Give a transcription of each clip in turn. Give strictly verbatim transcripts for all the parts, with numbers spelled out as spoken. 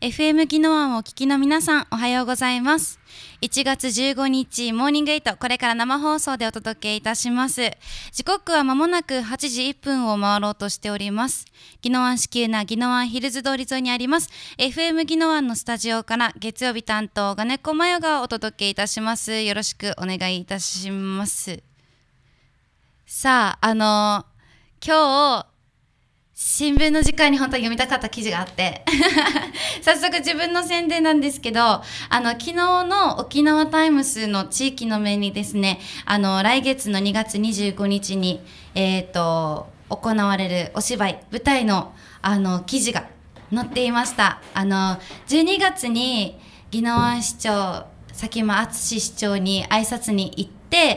エフエム ギノワンをお聞きの皆さん、おはようございます。いちがつじゅうごにちモーニングエイト、これから生放送でお届けいたします。時刻は間もなくはちじいっぷんを回ろうとしております。ギノワン市急なギノワンヒルズ通り沿いにあります エフエム ギノワンのスタジオから月曜日担当がねこまよがお届けいたします。よろしくお願いいたします。さあ、あのー、今日新聞の時間に本当は読みたかった記事があって早速自分の宣伝なんですけど、あの昨日の沖縄タイムスの地域の面にですね、あの来月のにがつにじゅうごにちに、えー、と行われるお芝居舞台の、あの記事が載っていました。あのじゅうにがつに宜野湾市長佐喜眞淳市長に挨拶に行って、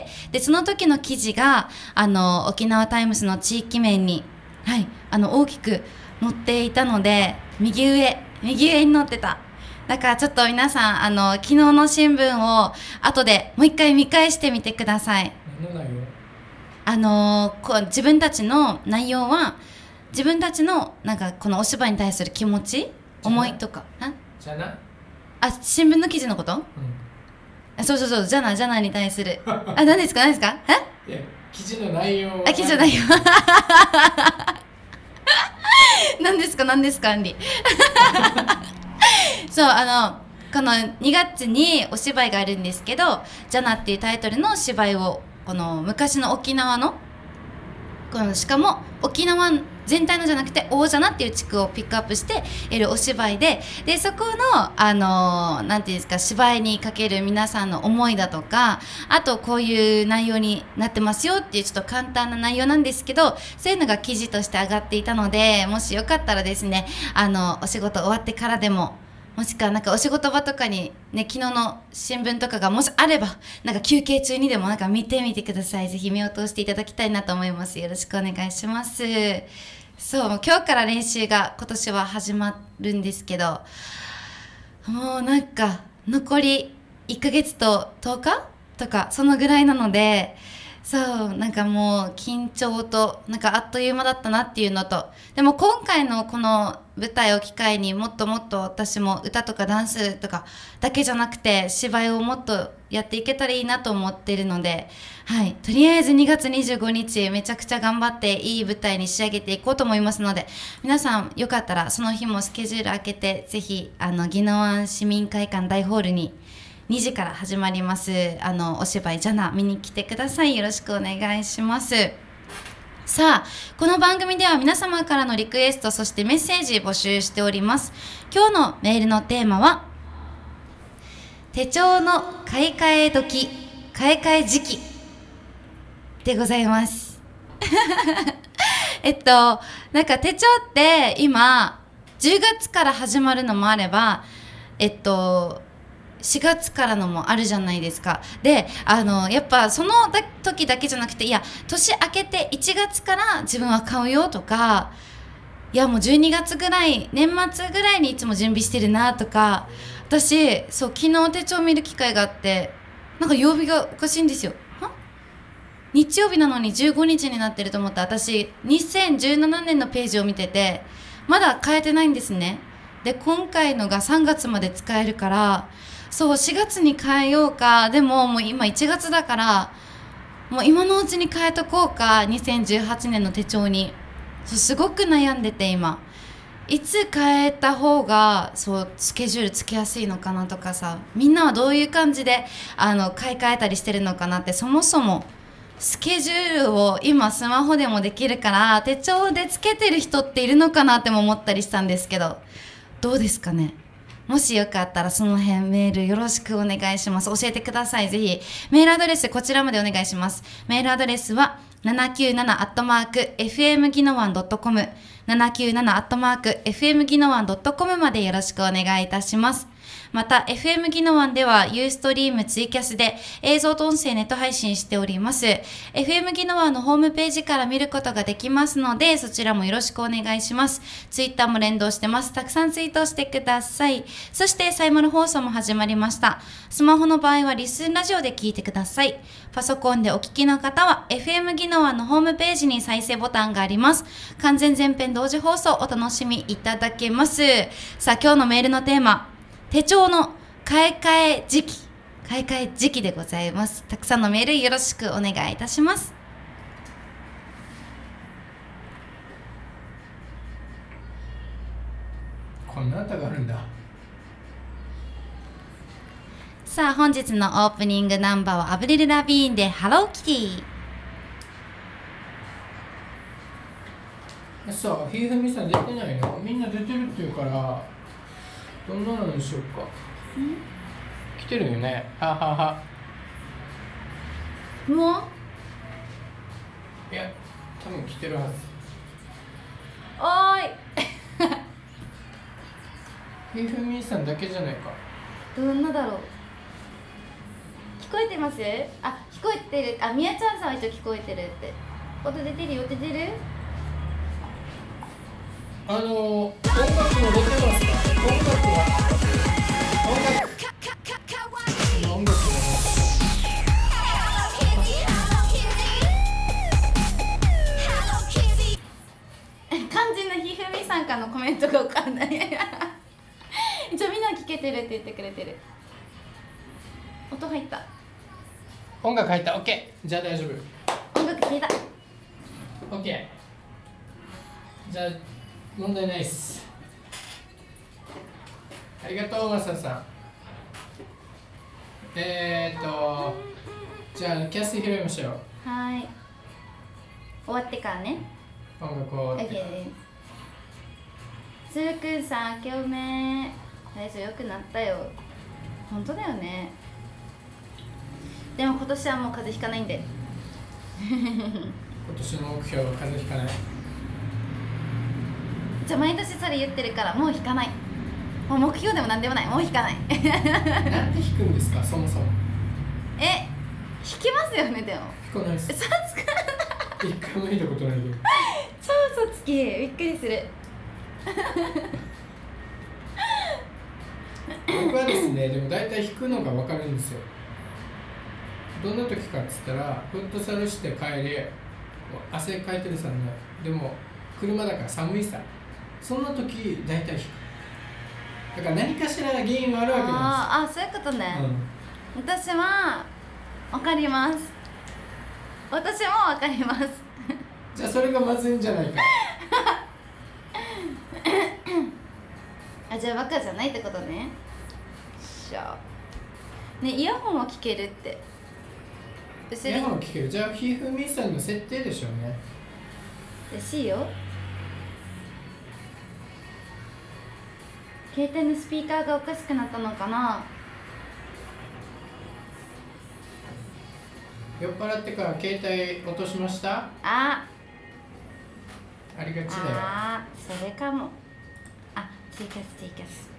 でその時の記事があの沖縄タイムスの地域面に、はい、あの大きく載っていたので、右上右上に載ってた。だからちょっと皆さん、あの昨日の新聞を後でもう一回見返してみてください。 何の内容？ あのこう自分たちの内容は、自分たちのなんかこのお芝居に対する気持ち、思いとか、あじゃなあ新聞の記事のこと、うん、あそうそうそう、じゃなじゃなに対するあ何ですか何ですかえいや記事の内容あ記事の内容何ですか何ですかアンリそう、あのこのにがつにお芝居があるんですけど、ジャナっていうタイトルの芝居を、この昔の沖縄のこのしかも沖縄全体のじゃなくて大ジャナっていう地区をピックアップしているお芝居で、でそこのあのなんていうんですか、芝居にかける皆さんの思いだとか、あとこういう内容になってますよっていうちょっと簡単な内容なんですけど、そういうのが記事として上がっていたので、もしよかったらですね、あのお仕事終わってからでも、もしくはなんかお仕事場とかにね、昨日の新聞とかがもしあれば、なんか休憩中にでもなんか見てみてください。ぜひ目を通していただきたいなと思います。よろしくお願いします。そう、今日から練習が今年は始まるんですけど、もうなんか残りいっかげつととおかとかそのぐらいなので、そうなんかもう緊張となんかあっという間だったなっていうのと、でも今回のこの舞台を機会にもっともっと私も歌とかダンスとかだけじゃなくて芝居をもっとやっていけたらいいなと思っているので、はい、とりあえずにがつにじゅうごにちめちゃくちゃ頑張っていい舞台に仕上げていこうと思いますので、皆さんよかったらその日もスケジュール開けて、ぜひあの宜野湾市民会館大ホールににじから始まりますあのお芝居ジャナ見に来てください。よろしくお願いします。さあ、この番組では皆様からのリクエスト、そしてメッセージ募集しております。今日のメールのテーマは手帳の買い替え時、買い替え時期でございますえっとなんか手帳って今じゅうがつから始まるのもあれば、えっとしがつからのもあるじゃないですか。で、あのやっぱその時だけじゃなくて、いや年明けていちがつから自分は買うよとか、いやもうじゅうにがつぐらい、年末ぐらいにいつも準備してるなとか、私そう昨日手帳見る機会があって、なんか曜日がおかしいんですよ。は日曜日なのにじゅうごにちになってると思った。私にせんじゅうななねんのページを見てて、まだ変えてないんですね。で今回のがさんがつまで使えるから、そうしがつに変えようか、でももう今いちがつだから、もう今のうちに変えとこうか、にせんじゅうはちねんの手帳に。そうすごく悩んでて、今いつ変えた方がそうスケジュールつけやすいのかなとかさ、みんなはどういう感じであの買い替えたりしてるのかなって、そもそもスケジュールを今スマホでもできるから手帳でつけてる人っているのかなっても思ったりしたんですけど、どうですかね。もしよかったらその辺メールよろしくお願いします。教えてください。ぜひメールアドレスこちらまでお願いします。メールアドレスはななきゅうななアットマークエフエムギノワンドットコム ななきゅうななアットマークエフエムギノワンドットコムまでよろしくお願いいたします。 また エフエム ギノワンではユーストリームツイキャスで映像と音声ネット配信しております。 エフエム ギノワンのホームページから見ることができますので、そちらもよろしくお願いします。ツイッターも連動してます。たくさんツイートしてください。そしてサイマル放送も始まりました。スマホの場合はリスンラジオで聞いてください。パソコンでお聞きの方は エフエム ギノワンのホームページに再生ボタンがあります。完全全編同時放送お楽しみいただけます。さあ、今日のメールのテーマ、手帳の買い替え時期買い替え時期でございます。たくさんのメールよろしくお願いいたします。 こんな歌があるんだ。 さあ、本日のオープニングナンバーはアブリル・ラビーンでハローキティ。 さあ、ひふみさん出てないの？みんな出てるって言うからどんなのにしようか。来てるよね。ははは。 もういや、多分来てるはず。 おーいひふみさんだけじゃないか。 どんなだろう。聞こえてます？あ、聞こえてる。あ、みやちゃんさんは一応聞こえてるって音出てるよ。出てる？ あのー、音楽も出てますか？音楽は音楽音楽も肝心なひふみさんからのコメントがわかんない一応みんな聞けてるって言ってくれてる。音入った。 音楽入った。 OK。 じゃあ大丈夫。 音楽聞いた。 OK。 じゃあ問題ないっす。ありがとうマサさん。えーっとじゃあキャス拾いましょう。 はーい、終わってからね。 音楽を。 OK です。つるくんさん、明けおめ。体調良くなったよ。本当だよね。でも今年はもう風邪ひかないんで今年の目標は風邪ひかない。 じゃあ毎年それ言ってるから、もうひかない。もう目標でもなんでもない。もうひかないなんで引くんですかそもそも。 え、引きますよね。でも引かないっす。 嘘つく一回も見たことないけど。 超嘘つき。びっくりする僕はですね、でも大体引くのが分かるんですよ。どんな時かっつったら、フットサルして帰り汗かいてるさね。でも車だから寒いさ、そんな時大体引く。だから何かしら原因があるわけなんああ、そういうことね、うん、私は分かります。私も分かりますじゃあそれがまずいんじゃないかあ、じゃあバカじゃないってことね。しゃね、イヤホンは聞けるって。 イヤホン聞ける。じゃあひふみさんの設定でしょうね。 らしいよ。携帯のスピーカーがおかしくなったのかな。 酔っ払ってから携帯落としました。 あありがちだよ。 あー、それかも。あ、ツイキャスツイキャス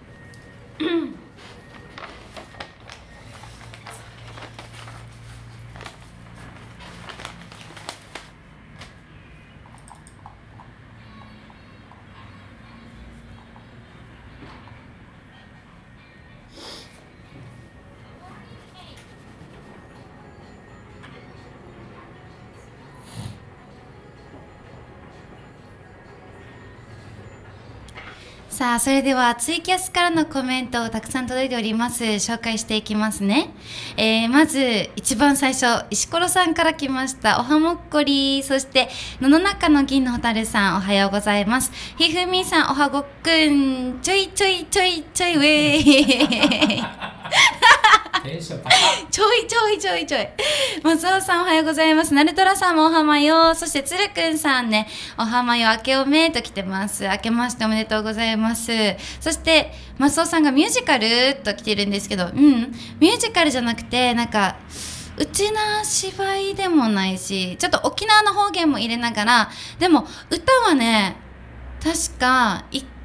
さあ、それではツイキャスからのコメントをたくさん届いております。紹介していきますね。えー、まず一番最初、石ころさんから来ました。おはもっこり。そして野の中の銀のホタルさん、おはようございます。ひふみさん、おはごっくん。ちょいちょいちょいちょいウェイテンション高い。 ちょいちょいちょいちょい。松尾さん、おはようございます。ナルトラさんもおはまよ。そしてつるくんさんね、おはまよ、明けおめと来てます。明けましておめでとうございます。そして松尾さんがミュージカルと来てるんですけど、うん、ミュージカルじゃなくて、なんかうちな芝居でもないし、ちょっと沖縄の方言も入れながら、でも歌はね、確かいっ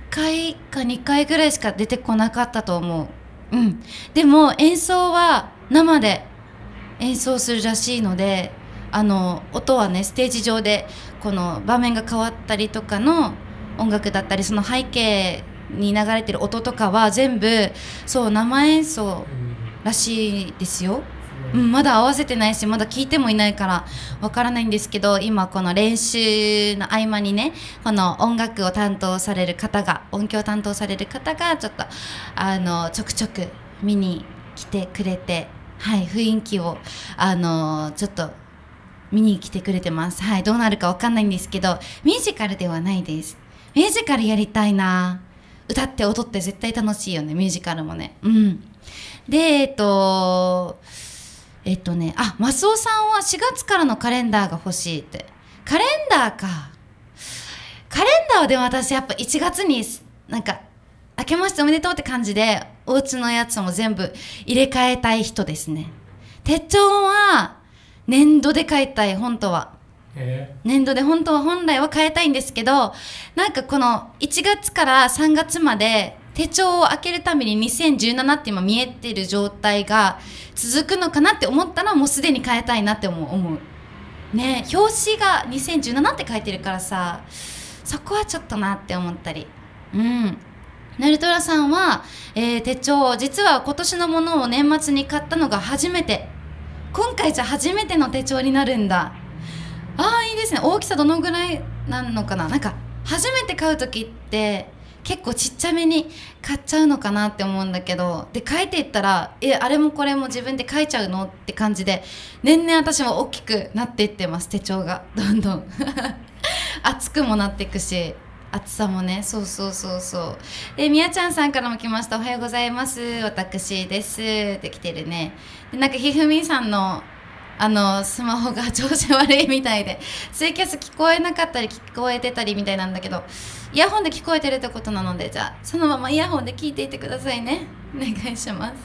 かいかにかいぐらいしか出てこなかったと思う。うん、でも演奏は生で演奏するらしいので、あの音はねステージ上でこの場面が変わったりとかの音楽だったり、その背景に流れてる音とかは全部そう生演奏らしいですよ。うん、まだ合わせてないしまだ聞いてもいないからわからないんですけど、今この練習の合間にね、この音楽を担当される方が音響を担当される方がちょっとあのちょくちょく見に来てくれて、はい、雰囲気をあのちょっと見に来てくれてます。はい、どうなるかわかんないんですけど、ミュージカルではないです。ミュージカルやりたいな。歌って踊って絶対楽しいよね、ミュージカルもね。うん。でえっとえっとね、あ、マスオさんはしがつからのカレンダーが欲しいって。カレンダーか。カレンダーはでも私やっぱいちがつになんか明けましておめでとうって感じでお家のやつも全部入れ替えたい人ですね。手帳は年度で変えたい、本当は。 え年度で本当は本来は変えたいんですけど、なんかこのいちがつからさんがつまで手帳を開けるたびににせんじゅうななって今見えてる状態が続くのかなって思ったら、もうすでに変えたいなって思う思うね。表紙がにせんじゅうななって書いてるからさ、そこはちょっとなって思ったり。うん。ナルトラさんは、えー、手帳実は今年のものを年末に買ったのが初めて。今回じゃ初めての手帳になるんだ。ああいいですね。大きさどのぐらいなのかな。なんか初めて買う時って結構ちっちゃめに買っちゃうのかなって思うんだけど、で書いていったらえあれもこれも自分で書いちゃうのって感じで、年々私も大きくなっていってます。手帳がどんどん厚くもなっていくし、厚さもね。そうそうそうそう。でみやちゃんさんからも来ました。おはようございます、私ですって来てるね。でなんかひふみんさんのあのスマホが調子悪いみたいで、ツイキャス聞こえなかったり聞こえてたりみたいなんだけど、イヤホンで聞こえてるってことなので、じゃあそのままイヤホンで聞いていてくださいね。お願いします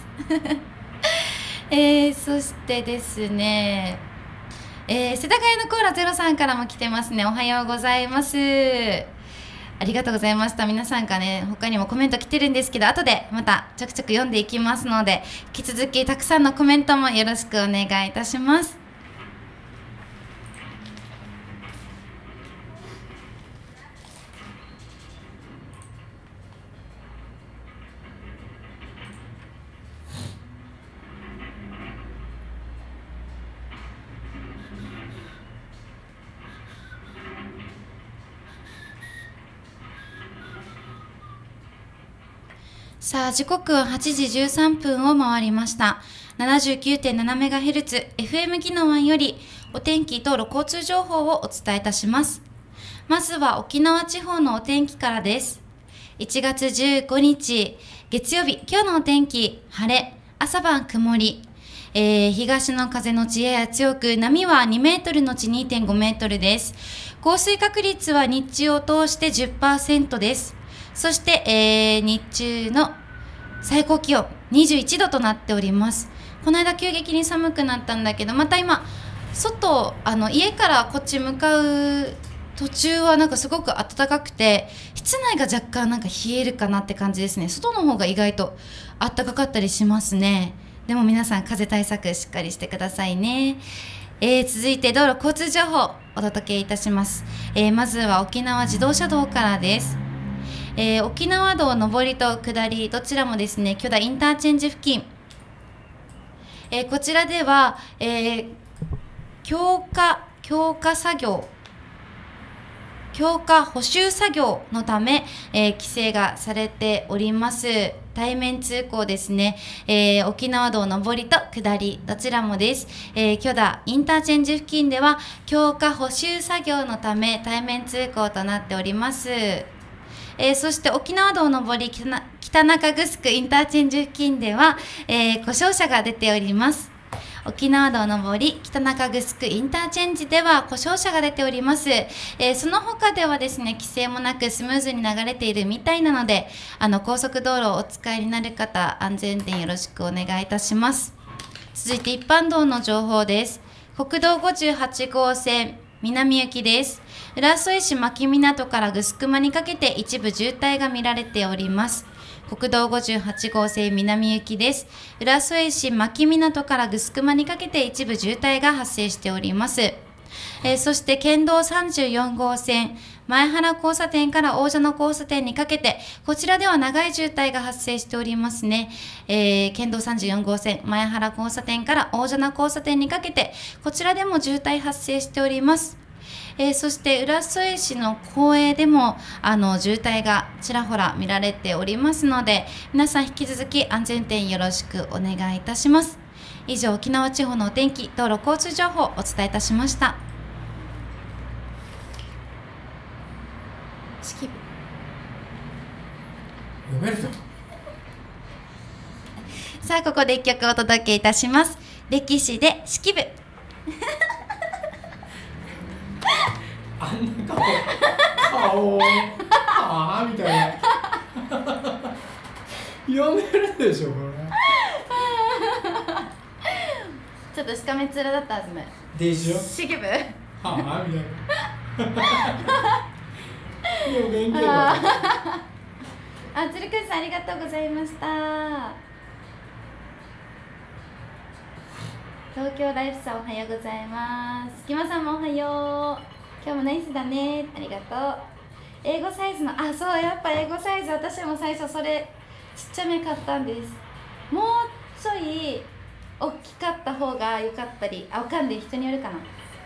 えー、そしてですね、えー、世田谷のコーラゼロさんからも来てますね。おはようございます。ありがとうございました。皆さんからね、他にもコメント来てるんですけど、後でまたちょくちょく読んでいきますので、引き続きたくさんのコメントもよろしくお願いいたします。さあ時刻ははちじじゅうさんぷんを回りました。 ななじゅうきゅうてんななメガヘルツ エフエム 宜野湾よりお天気道路交通情報をお伝えいたします。まずは沖縄地方のお天気からです。いちがつじゅうごにち月曜日、今日のお天気晴れ、朝晩曇り、えー、東の風のちやや強く、波はにメートルのち にてんごメートルです。降水確率は日中を通して じゅっパーセント です。そして、えー、日中の最高気温にじゅういちどとなっております。この間急激に寒くなったんだけど、また今外あの家からこっち向かう途中はなんかすごく暖かくて、室内が若干なんか冷えるかなって感じですね。外の方が意外と暖かかったりしますね。でも皆さん風対策しっかりしてくださいね。えー、続いて道路交通情報お届けいたします。えー、まずは沖縄自動車道からです。えー、沖縄道上りと下りどちらもですね、許田インターチェンジ付近、えー、こちらでは、えー、強化強化作業強化補修作業のため、えー、規制がされております。対面通行ですね。えー、沖縄道上りと下りどちらもです。えー、許田インターチェンジ付近では強化補修作業のため対面通行となっております。えー、そして沖縄道上り北中城インターチェンジ付近では、えー、故障車が出ております。沖縄道上り北中城インターチェンジでは故障車が出ております。えー、その他ではですね、規制もなくスムーズに流れているみたいなので、あの高速道路をお使いになる方、安全運転よろしくお願いいたします。続いて一般道の情報です。国道ごじゅうはちごうせん南行きです。浦添市牧港から城間にかけて一部渋滞が見られております。国道ごじゅうはち号線南行きです。浦添市牧港から城間にかけて一部渋滞が発生しております。えー、そして県道さんじゅうよん号線前原交差点から大蛇野交差点にかけて、こちらでは長い渋滞が発生しておりますね。えー、県道さんじゅうよん号線前原交差点から大蛇野交差点にかけて、こちらでも渋滞発生しております。えー、そして浦添市の公営でもあの渋滞がちらほら見られておりますので、皆さん引き続き安全運転よろしくお願いいたします。以上、沖縄地方のお天気、道路交通情報をお伝えいたしました。式部読めるぞ。 さあ、ここで一曲お届けいたします。歴史で式部。 あんな顔顔はあみたいな読めるでしょこれ。 ちょっとしかめっ面だったはずね。 でしょ。 式部はあみたいないや勉強だ。 あ、つるくんさんありがとうございました。東京ライフさんおはようございます。きまさんもおはよう。今日もナイスだね、ありがとう。英語サイズの、あ、そう、やっぱ英語サイズ、私も最初それちっちゃめ買ったんです。もうちょい大きかった方が良かったり、あ、わかんない、人によるかな。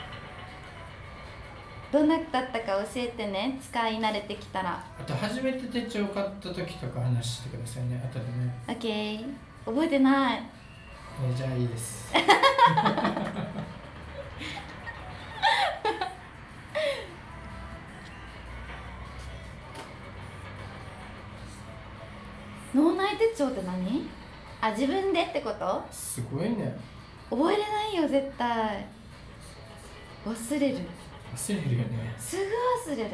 どんなだったか教えてね、使い慣れてきたら。 あと初めて手帳買った時とか話してくださいね、後でね。 オッケー、覚えてない。 えー、じゃあいいです脳内手帳って何？あ、自分でってこと？ すごいね。 覚えれないよ、絶対。忘れる。 忘れるよね。 すぐ忘れる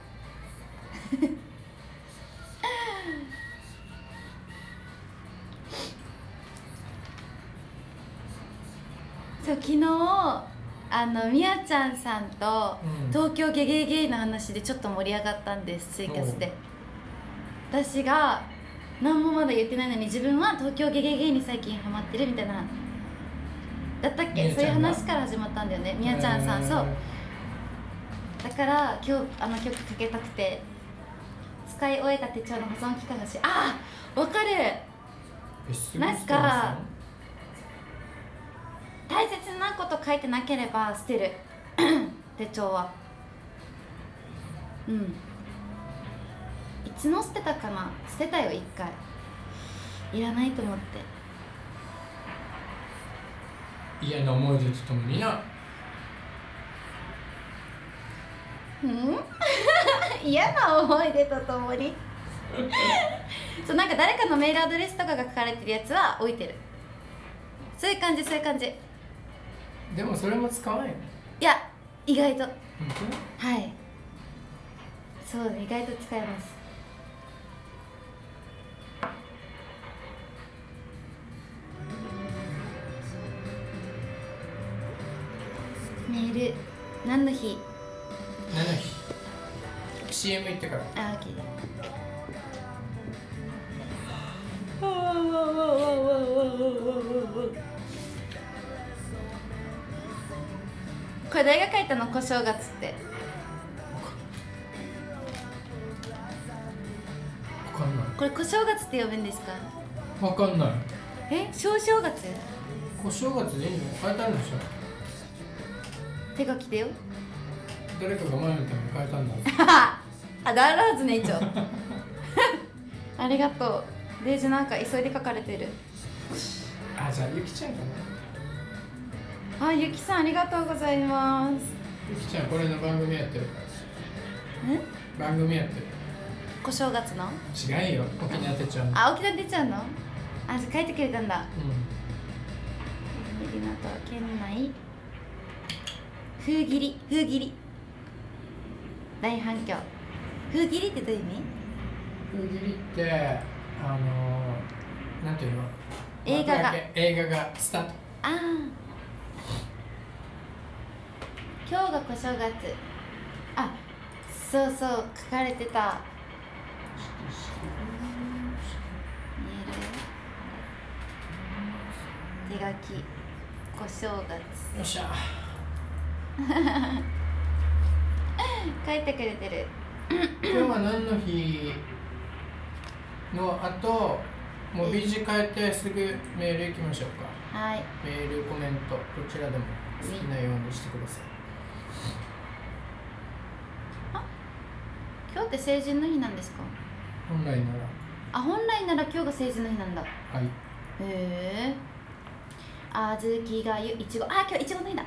そう、昨日あのみやちゃんさんとうん東京ゲゲゲイの話でちょっと盛り上がったんです、ツイキャスで。私が何もまだ言ってないのに、自分は東京ゲゲゲイに最近ハマってるみたいなだったっけ、そういう話から始まったんだよね、みやちゃんさん。そう、だから今日あの曲かけたくて、使い終えた手帳の保存期間がし、ああ、わかる。なんか大切なこと書いてなければ捨てる手帳は。うん、いつの捨てたかな、捨てたよ、一回。いらないと思って。 嫌な思い出とともにな。 うん嫌な思い出とともにそう、なんか誰かのメールアドレスとかが書かれてるやつは置いてる。そういう感じ、そういう感じ。 でもそれも使わないよね。 いや、意外と、 本はい、そう、意外と使えます。メール何の日？ 当？何の日？ シーエム 行ってから。 あ、オッケー。これ誰が書いたの？小正月って。 わかんない。 これ小正月って呼ぶんですか？ わかんない。 え、小正月？ 小正月でいいの？変えたんでしょ？ 手書きでよ。 誰かが前のために変えたんだ。 あ、があるはずね、一応ありがとう。デージなんか急いで書かれてる。 あ、じゃあゆきちゃんかな。 あ、ゆきさんありがとうございます。 ゆきちゃんこれの番組やってるから。 ん？ 番組やってる。 小正月の？ 違いよ、沖縄手帳の。 あ、沖縄出ちゃうの？あ、じゃあ書いてくれたんだ。 うん。 港県内風切り、風切り大反響。風切りってどういう意味？ 風切りってあのー、なんていうの？ 映画が映画がスタート。 ああ、 今日が小正月。あ、そうそう、書かれてた。手書き小正月。 よっしゃ書いてくれてる。 今日は何の日の後、もうビジ変えてすぐメール行きましょうか。 はい。 メール、コメント、どちらでも好きなようにしてください。 あ、今日って成人の日なんですか？ 本来なら。 あ、本来なら今日が成人の日なんだ。 はい。 へえ。あずきがゆ、いちご。あ、今日いちごの日だ。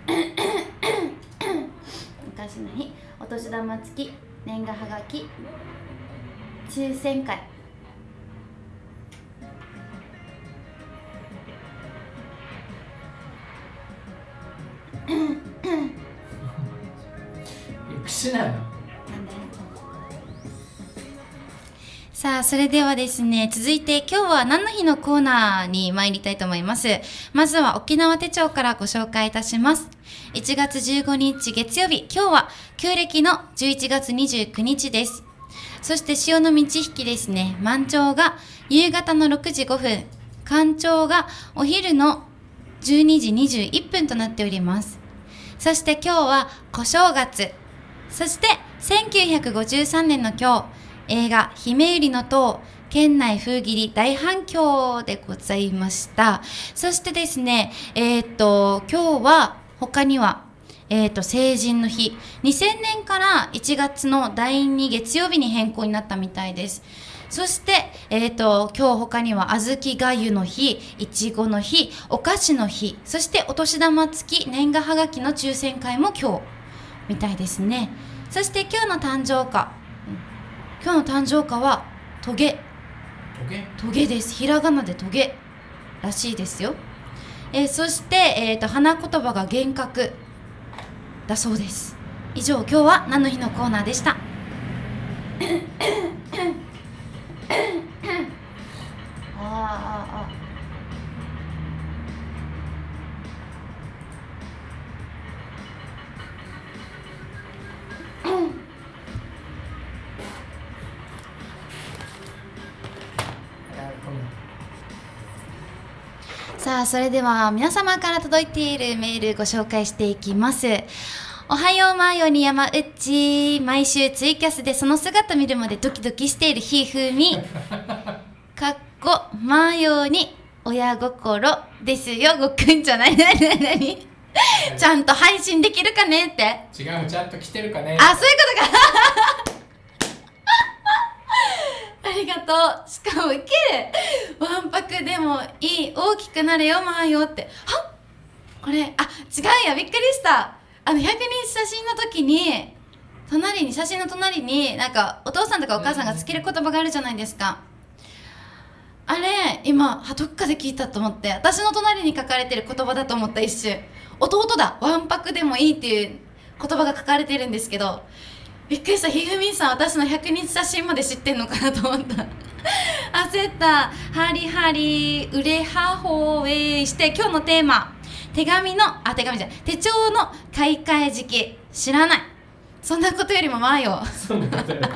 昔の日、お年玉付き、年賀はがき、抽選会。 ゆくしなよ。 なんで？さあ、それではですね、続いて今日は何の日のコーナーに参りたいと思います。まずは沖縄手帳からご紹介いたします。いちがつじゅうごにち月曜日、今日は旧暦のじゅういちがつにじゅうくにちです。そして潮の満ち引きですね、満潮が夕方のろくじごふん、干潮がお昼のじゅうにじにじゅういっぷんとなっております。そして今日は小正月。そしてせんきゅうひゃくごじゅうさんねんの今日、映画姫百合の塔、県内封切り大反響でございました。そしてですね、えー、っと、今日は他には、えー、っと、成人の日。にせんねんからいちがつのだいに月曜日に変更になったみたいです。そして、えー、と今日他には小豆がゆの日、いちごの日、お菓子の日、そしてお年玉付き年賀はがきの抽選会も今日みたいですね。そして今日の誕生花、今日の誕生花はトゲ。 トゲ？ トゲです。ひらがなでトゲらしいですよ。えー、そして、えー、と花言葉が幻覚だそうです。以上、今日は何の日のコーナーでした。ああああさあ、それでは皆様から届いているメールご紹介していきます。おはようまーよに山内。毎週ツイキャスでその姿見るまでドキドキしているひふみ。かっこまーよに親心ですよ。ごっくんじゃないなになになにちゃんと配信できるかねって。 違う、ちゃんと来てるかね。 あ、そういうことか。ありがとう。しかもウケる。わんぱくでもいい。大きくなれよまーよって。はっ、これ、あ、違うや、びっくりした。あのひゃくにち写真の時に隣に写真の隣になんかお父さんとかお母さんがつける言葉があるじゃないですか。あれ今どっかで聞いたと思って、私の隣に書かれてる言葉だと思った一瞬。弟だ、わんぱくでもいいっていう言葉が書かれてるんですけど、びっくりした。ひふみんさん私のひゃくにち写真まで知ってんのかなと思った焦った。ハリハリうれはほウェイして、今日のテーマ、手紙の、あ、手紙じゃない、手帳の買い替え時期。知らない。そんなことよりもまあよ。 そんなことより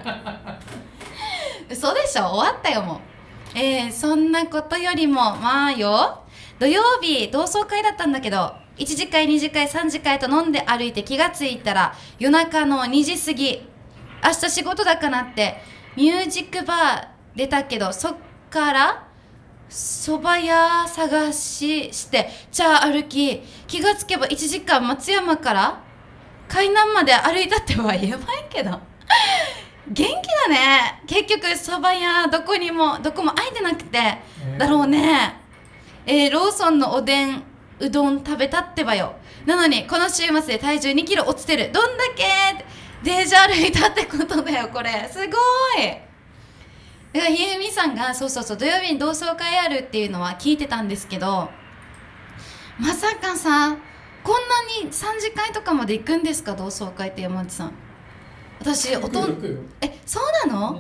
嘘でしょ、終わったよもう。えー、そんなことよりもまあよ。土曜日同窓会だったんだけど、いちじかいにじかいさんじかいと飲んで歩いて気がついたら夜中のにじ過ぎ。明日仕事だからってミュージックバー出たけど、そっから蕎麦屋探しして茶歩き、気がつけばいちじかん松山から海南まで歩いたってはやばいけど元気だね。結局蕎麦屋どこにもどこも空いてなくて、えー、だろうね。えー、ローソンのおでんうどん食べたってばよ。なのにこの週末で体重にキロ落ちてる。どんだけデージ歩いたってことだよこれ。すごい。だからひふみさんがそうそうそう土曜日に同窓会あるっていうのは聞いてたんですけど、まさかさこんなにさんじかいとかまで行くんですか、同窓会って。山内さん、私おとんえそうなの、うん、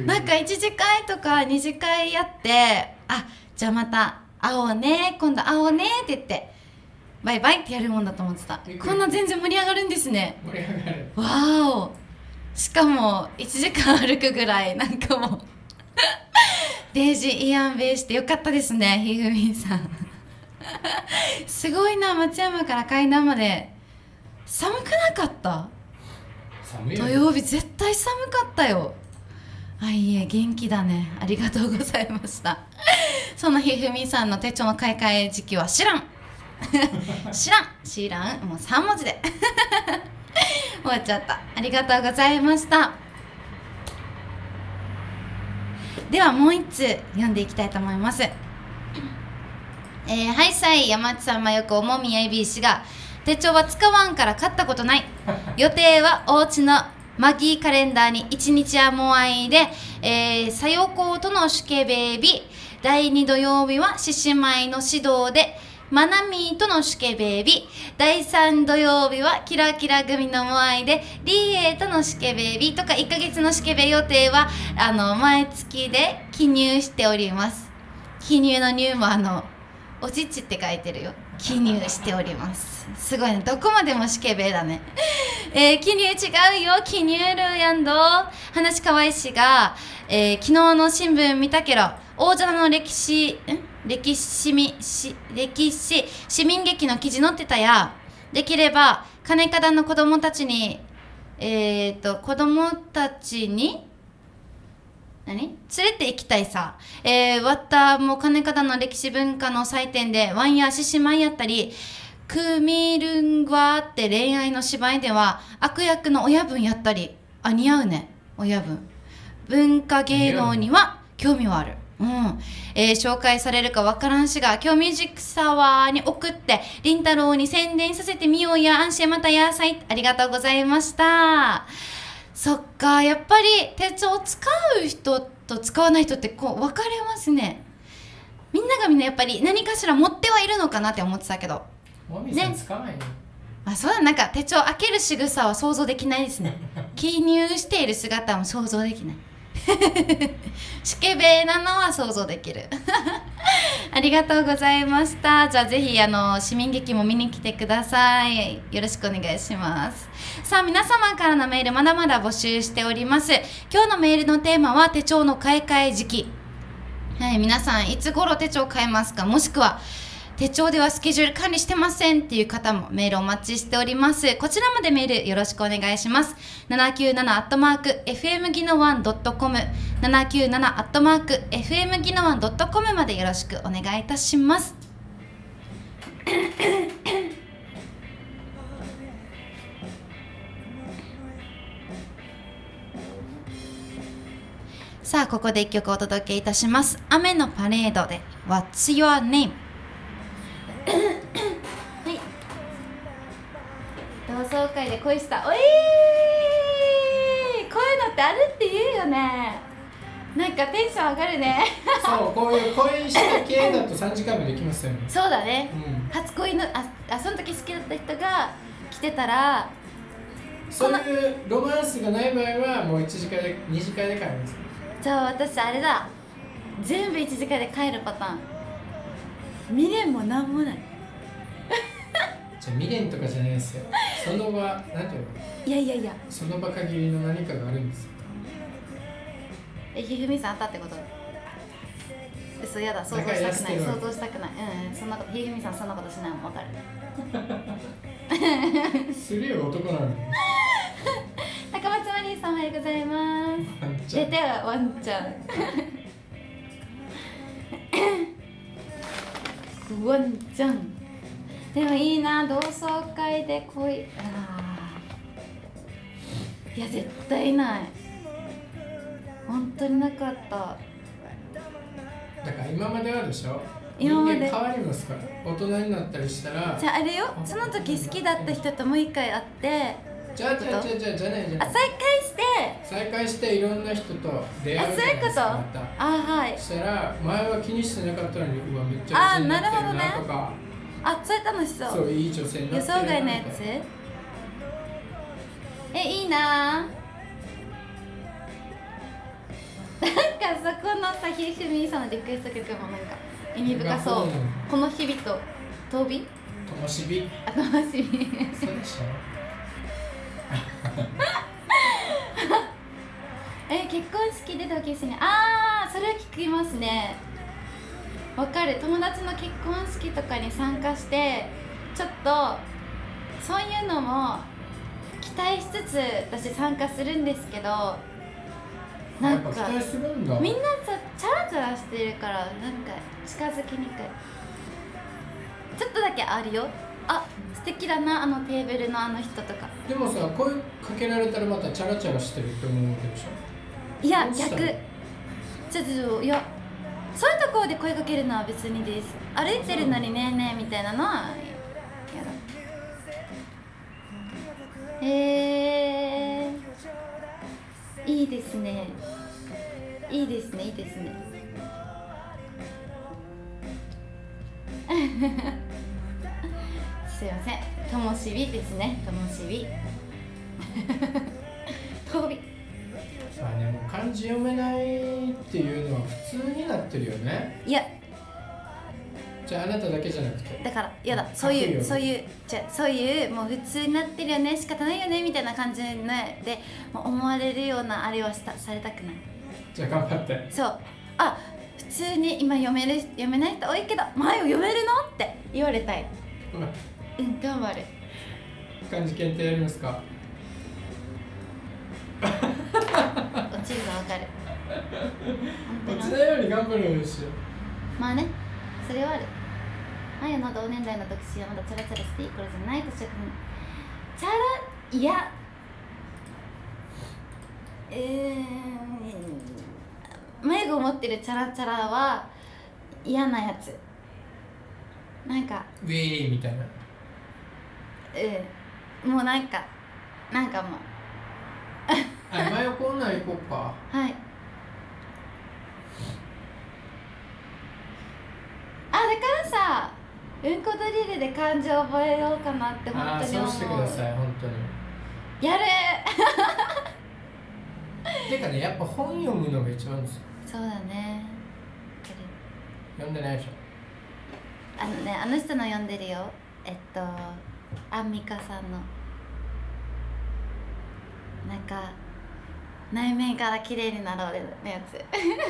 なんかいちじかいとかにじかいやって、あ、じゃあまた会おうね、今度会おうねって言ってバイバイってやるもんだと思ってた。こんな全然盛り上がるんですね。 盛り上がる。 わーお。しかもいちじかん歩くぐらい、なんかもうベージイヤンベーしてよかったですね、ひふみんさんすごいな。松山から階段まで寒くなかった？ 寒いよ土曜日絶対寒かったよ。あ、いいえ、元気だね。ありがとうございましたそのひふみさんの手帳の買い替え時期は知らん知らん知らん、もうさん文字で終わっちゃった。ありがとうございました。ではもう一通読んでいきたいと思います。えー、はいさい、山内さん、まよこ、もみやいびいしが、手帳は使わんから買ったことない予定はおうちのマギーカレンダーにいちにちはもあいで、えー、さよことのしけべび、だいに土曜日は獅子舞の指導でマナミーとのしけべび、だいさん土曜日はキラキラ組のモアイでリーエーとのしけべびとか、いっかげつのしけべ予定はあの毎月で記入しております。記入の入もあのおちちって書いてるよ。記入しております。すごいね、どこまでもしけべだねえー、記入違うよ、記入るやんど。話かわいしが、えー、昨日の新聞見たけど、大皿の歴史ん歴史みし歴史市民劇の記事載ってたや。できれば金方の子供たちにえっ、ー、と子供たちに何連れて行きたいさ。えー、わったも金方の歴史文化の祭典でワンや獅子舞やったり、クミルングワーって恋愛の芝居では悪役の親分やったり、あ、似合うね、親分。文化芸能には興味はある。うん、えー、紹介されるかわからんしが、今日ミュージックサワーに送ってりんたろうに宣伝させてみようや。安心またやさい。ありがとうございました。そっか、やっぱり手帳使う人と使わない人ってこう分かれますね。みんながみんなやっぱり何かしら持ってはいるのかなって思ってたけど、 もみさん使わないの、ね、 あ、そうだ、なんか手帳開ける仕草は想像できないですね記入している姿も想像できないしけべなのは想像できるありがとうございました。じゃあぜひあの市民劇も見に来てください。よろしくお願いします。さあ、皆様からのメールまだまだ募集しております。今日のメールのテーマは手帳の買い替え時期。はい、皆さんいつ頃手帳買えますか、もしくは手帳ではスケジュール管理してませんっていう方もメールお待ちしております。こちらまでメールよろしくお願いします。ななきゅうななアットマーク エフエム ギノワン ドットコム ななきゅうななアットマーク エフエム ギノワン ドットコム までよろしくお願いいたしますさあ、ここで一曲お届けいたします。雨のパレードで What's Your Name はい、同窓会で恋した。おいー、こういうのってあるって言うよね。なんかテンション上がるねそう、こういう恋した系だとさんじかんもできますよね。 そうだね、 うん、 初恋の、あ、あ、その時好きだった人が来てたら、 そういうロマンスがない場合はもういちじかんでにじかんで帰ります。 じゃあ私あれだ、全部いちじかんで帰るパターン。未練もなんもないじゃあ未練とかじゃないですよ。その場、なんていうの、 いやいやいや、 その場限りの何かがあるんですよ。 え、ひふみさんあったってこと？嘘、やだ、想像したくない、想像したくない。うん、そんなこと、ひふみさんそんなことしないもん、わかるするよ、男なのに高松マリーさん、おはようございます。出てはワンちゃんワンちゃんでもいいな、同窓会で恋。あー、いや絶対ない、本当になかった。 だから今まではでしょ、 今まで人間変わりますから。大人になったりしたら、 じゃああれよ、その時好きだった人ともう一回会って、 じゃあじゃあじゃあじゃあじゃないじゃない、 あ、再会して再会していろんな人と出会うあ、そういうこと。あ、はい。 そしたら前は気にしてなかったのに、うわ、めっちゃ美人になってるなとか、 あ、それ楽しそう。 そう、いい女性にな予ってるな想外のやつ。え、いいな。なんかそこのさ、ひふみさんのリクエスト曲もなんか意味深そう。この日々と飛びともしび。 あ、ともしび。 そうでしょ。 え、結婚式で同級生に、ああ、それは聞きますね。わかる。友達の結婚式とかに参加してちょっとそういうのも期待しつつ私参加するんですけど、なんかやっぱ期待するんだ。 みんなさチャラチャラしてるからなんか近づきにくい。ちょっとだけあるよ。あ、素敵だな、あのテーブルのあの人とか。 でもさ、声かけられたらまたチャラチャラしてるって思うわけでしょ。 いや、 どうしたの？ 逆。ちょっと、いや、そういうところで声かけるのは別にです。歩いてるのにねえねえみたいなのはやだ。えー、いいですね。いいですね、いいですね。すいません、ともしびですね、ともしび。とび。 まあね、もう漢字読めないっていうのは普通になってるよね。 いや、 じゃああなただけじゃなくて。 だからやだ、そうい書くようそういうじゃそういうもう普通になってるよね、仕方ないよねみたいな感じでもう思われるようなあれはしたされたくない。 じゃあ頑張って。 そう、あ、普通に今読める読めない人多いけど前を読めるのって言われたい。うん、頑張る。 漢字検定やりますか？ 落ちるのわかる。 落ちないように頑張るようしよう。 まあね、それはある。前の同年代の独身はまだチャラチャラしていい頃じゃないとしかチャラ、いや、うーん、迷子を持ってるチャラチャラは嫌なやつ。なんかウェーイみたいな。 うん、もうなんかなんかもうあ、真横女行こうか。 はい。あ、だからさ、うんこドリルで漢字を覚えようかなって本ああ、 当に思う。 そうしてください、本当に。 やるてかね、やっぱ本読むのが一番ですよ。 そうだね。 読んでないでしょ。 あのね、あの人の読んでるよ。えっとアンミカさんのなんか内面から綺麗になろうのやつ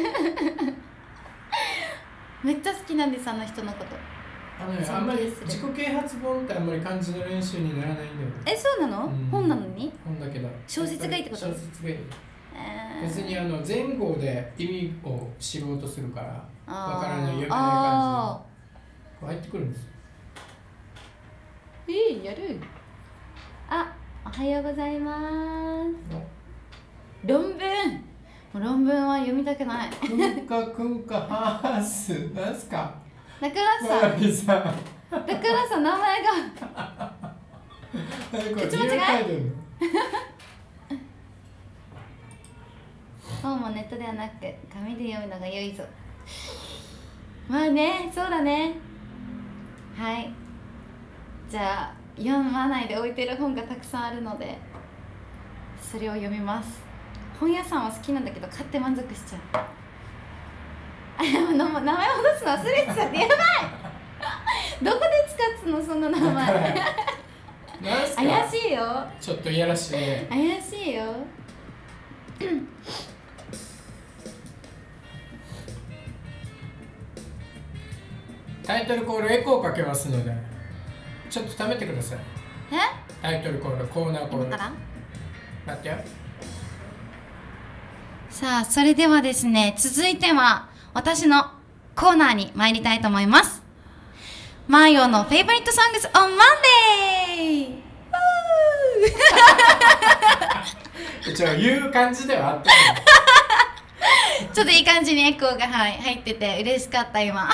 めっちゃ好きなんです、あの人のこと。 あのね、あんまり自己啓発本ってあんまり漢字の練習にならないんだよ。 え、そうなの？ うん、 本なのに？ 本だけど小説がいいってこと？ 小説がいい。 えー、 別にあの前後で意味を知ろうとするからわからない読めないあ感じで入ってくるんですよ。 えー、やる。あ、おはようございます。論文、もう論文は読みたくない。 くんかくんかハースなんすか。 だからさ、 さだからさ、名前が口間違い。本もネットではなく紙で読むのが良いぞ。まあね、そうだね。はい、じゃあ読まないで置いてる本がたくさんあるのでそれを読みます。本屋さんは好きなんだけど買って満足しちゃう。あ、でも名前戻すの忘れてたってやばいどこで使つのその名前なんすか。 怪しいよ。 ちょっといやらしい。 怪しいよタイトルコールエコーかけますのでちょっと貯めてください。 え、 タイトルコール、コーナーコール。 今から待ってよ。 さあ、それではですね、続いては私のコーナーに参りたいと思います。マヨの Favorite Songs on Monday 一応言う感じではあったけどちょっといい感じにエコーが、はい、入ってて嬉しかった今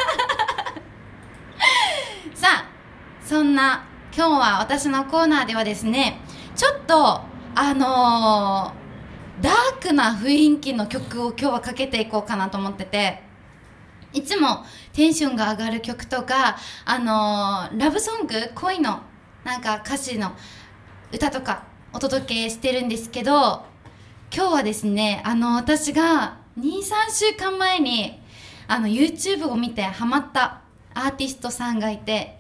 さあ、そんな今日は私のコーナーではですね、ちょっとあのー、ダークな雰囲気の曲を今日はかけていこうかなと思ってて、いつもテンションが上がる曲とか、あのー、ラブソング、恋のなんか歌詞の歌とかお届けしてるんですけど、今日はですね、あの私がに、さんしゅうかんまえにあの YouTube を見てハマったアーティストさんがいて、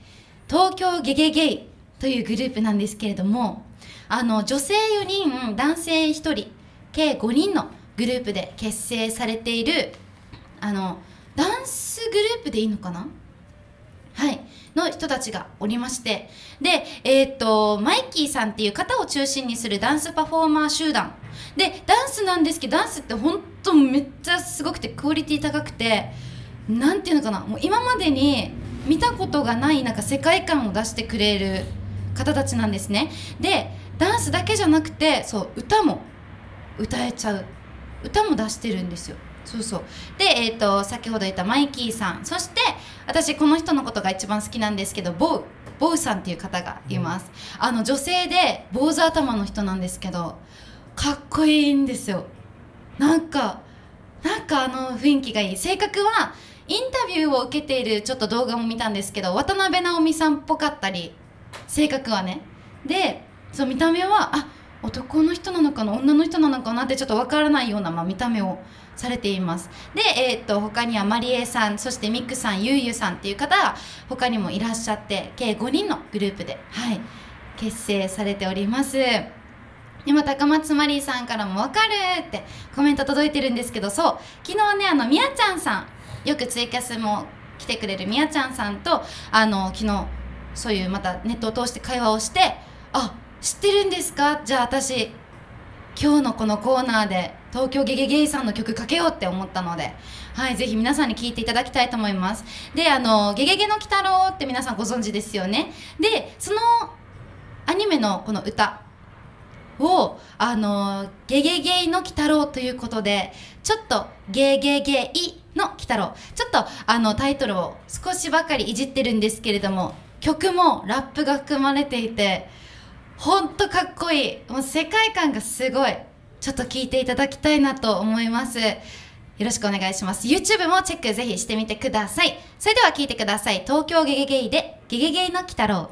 東京ゲゲゲイというグループなんですけれども、あの女性よにん男性ひとり計ごにんのグループで結成されているあのダンスグループでいいのかな、はいの人たちがおりまして、で、えー、っとマイキーさんっていう方を中心にするダンスパフォーマー集団で、ダンスなんですけど、ダンスって本当めっちゃすごくてクオリティ高くて、なんていうのかな、もう今までに見たことがないなんか世界観を出してくれる方たちなんですね。でダンスだけじゃなくて、そう歌も歌えちゃう、歌も出してるんですよ。そうそうで、えー、と先ほど言ったマイキーさん、そして私この人のことが一番好きなんですけど、ボウボウさんっていう方がいます、うん、あの女性で坊主頭の人なんですけど、かっこいいんですよ。なんかなんかあの雰囲気がいい。性格はインタビューを受けているちょっと動画も見たんですけど、渡辺直美さんっぽかったり、性格はね、でそう見た目はあ男の人なのかな女の人なのかなってちょっとわからないような、まあ、見た目をされています。で、えー、と他にはマリエさん、そしてミクさん、ユーユさんっていう方が他にもいらっしゃって、計ごにんのグループで、はい、結成されております。今高松マリーさんからも分かるってコメント届いてるんですけど、そう昨日ね、あのみやちゃんさん、よくツイキャスも来てくれるみやちゃんさんとあの昨日そういうまたネットを通して会話をして、あ知ってるんですか、じゃあ私今日のこのコーナーで東京ゲゲゲイさんの曲かけようって思ったので、はい、ぜひ皆さんに聴いていただきたいと思います。で、あのゲゲゲの鬼太郎って皆さんご存知ですよね。でそのアニメのこの歌をあのゲゲゲイの鬼太郎ということで、ちょっとゲゲゲイの鬼太郎、ちょっとあのタイトルを少しばかりいじってるんですけれども、曲もラップが含まれていてほんとかっこいい。もう世界観がすごい。ちょっと聞いていただきたいなと思います。よろしくお願いします。 YouTube もチェックぜひしてみてください。それでは聞いてください。東京ゲゲゲイでゲゲゲイの鬼太郎。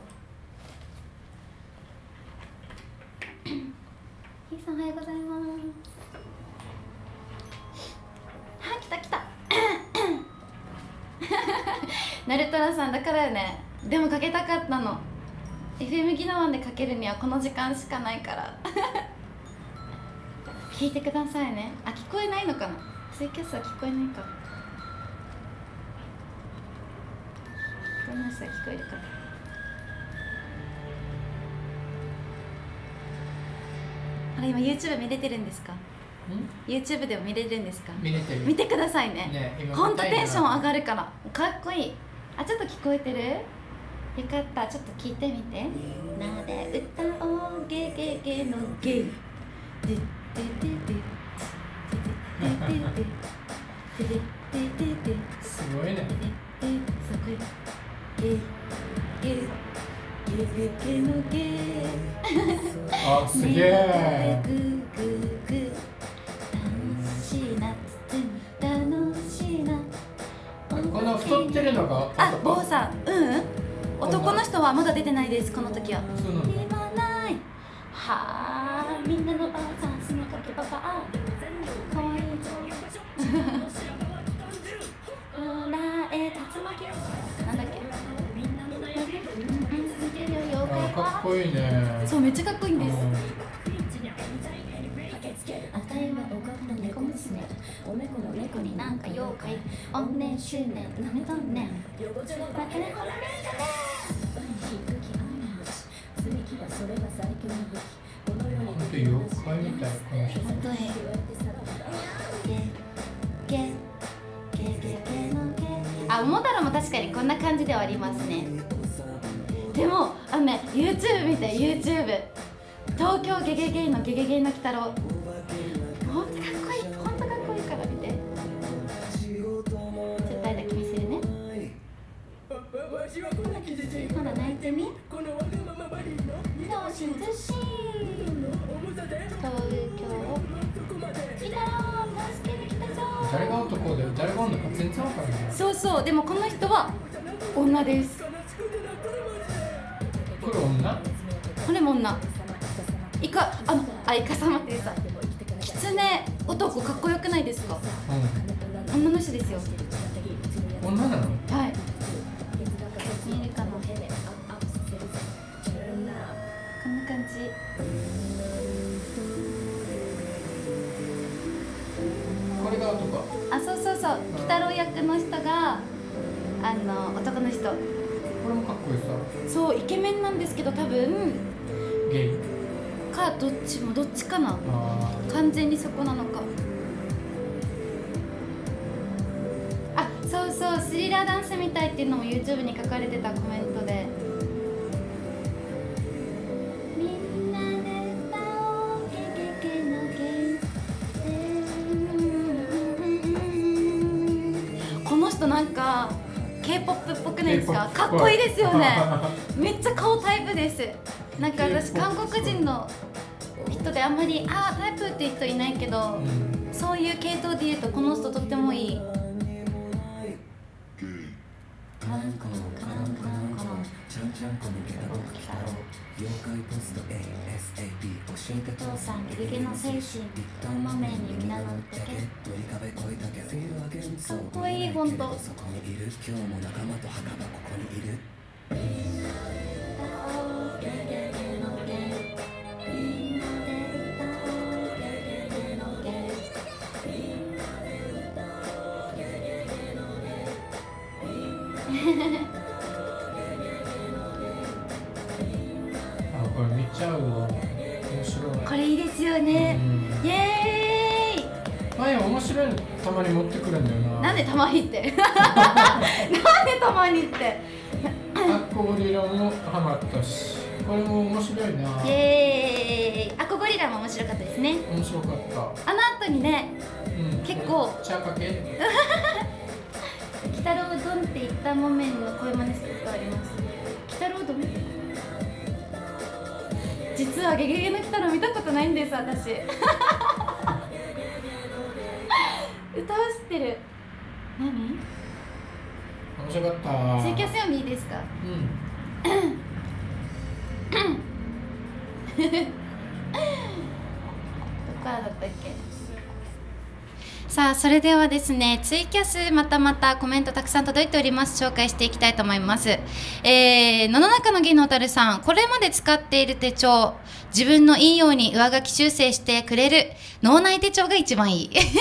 ひーさんおはようございます。あ、来た来たナルトラさんだからよね。でもかけたかったの。エフエム ギナワンでかけるにはこの時間しかないから聞いてくださいね。あ、聞こえないのかな、ツイキャスは聞こえないか、どんな人が聞こえるかな。あれ今 YouTube 見れてるんですか？ YouTube でも見れるんですか？ 見れてる。 見てくださいね。 ね、 ほんとテンション上がるからかっこいい。あ、ちょっと聞こえてる？よかった、ちょっと聞いてみて。なで歌おうゲゲゲのゲイ。 すごいね。あ、すげえ。この太ってるのがあ、坊さん、うんうん、男の人はまだ出てないです、この時は。今ないはあ、みんなのばあさん、すのかけばばあかわいいほら、えー、竜巻なんだっけ、 あ、かっこいいね。 そう、めっちゃかっこいいんです。 あたいはおかっぱ猫娘、お猫の猫になんか妖怪、おんねんしゅうねんなめとんねん、バカ猫のねんだね。 ほんと妖怪みたい、この人。 本当にあ、桃太郎も確かにこんな感じではありますね。でもあのね、 YouTube 見て YouTube 東京ゲゲゲイのゲゲゲイの鬼太郎、ほんとかっこいい、ほんとかっこいいから見て。ちょっと誰だけ見せるね。ほら泣いてみ。超しずしい東京鬼太郎助けに来たぞ。 誰が男で誰が女か全然わからない。 そうそう、でもこの人は女です。 これ女？ これも女。イカ、あの、あ、イカ様ってさ、キツネ男かっこよくないですか？うん、女の人ですよ。 女なの？ はい。見えるかな。 の人があの男の人、 これもかっこいいさ。 そうイケメンなんですけど多分ゲイかどっちもどっちかな、 あ完全にそこなのか。あ、そうそう、スリラーダンスみたいっていうのも YouTube に書かれてたコメントで、みんなで歌おうゲゲゲのゲこの人なんか K-ポップ っぽくないですか？ K-ポップかっこいいですよね。めっちゃ顔タイプです。なんか私 K-ポップ韓国人の人であんまりあータイプっていう人いないけど、 ー、うん、 そういう系統で言うとこの人とってもいい。 カランコロンカランカランコロンちゃんちゃんこにゲラボクキタロウ妖怪ポスト エーエスエーピー 教えて父さんゲゲゲの精神一等豆にみなのってけドリ壁越えたけフィールアゲンソーかっこいいほんと。 そこにいる今日も仲間と墓場ここにいるあ、これ見ちゃうわ。面白い。 これいいですよね。イエーイ。 前面白いのたまに持ってくるんだよな。 なんでたまにってなんでたまにってアコリラもハマったし、これも面白いな。 イエーイ。アコゴリラも面白かったですね。 面白かった。 あの後にね、 うん、 結構これ茶かけ鬼太郎ドンって言った場面の声真似したことあります。鬼太郎ドン実はゲゲゲの鬼太郎見たことないんです私歌は知ってる。何？ 面白かった。 ツイキャス読んでいいですか？ うんどこからだったっけ。さあそれではですね、ツイキャスまたまたコメントたくさん届いております。紹介していきたいと思います。えー、野々中の銀の小樽さん、これまで使っている手帳、自分のいいように上書き修正してくれる脳内手帳が一番いい上書き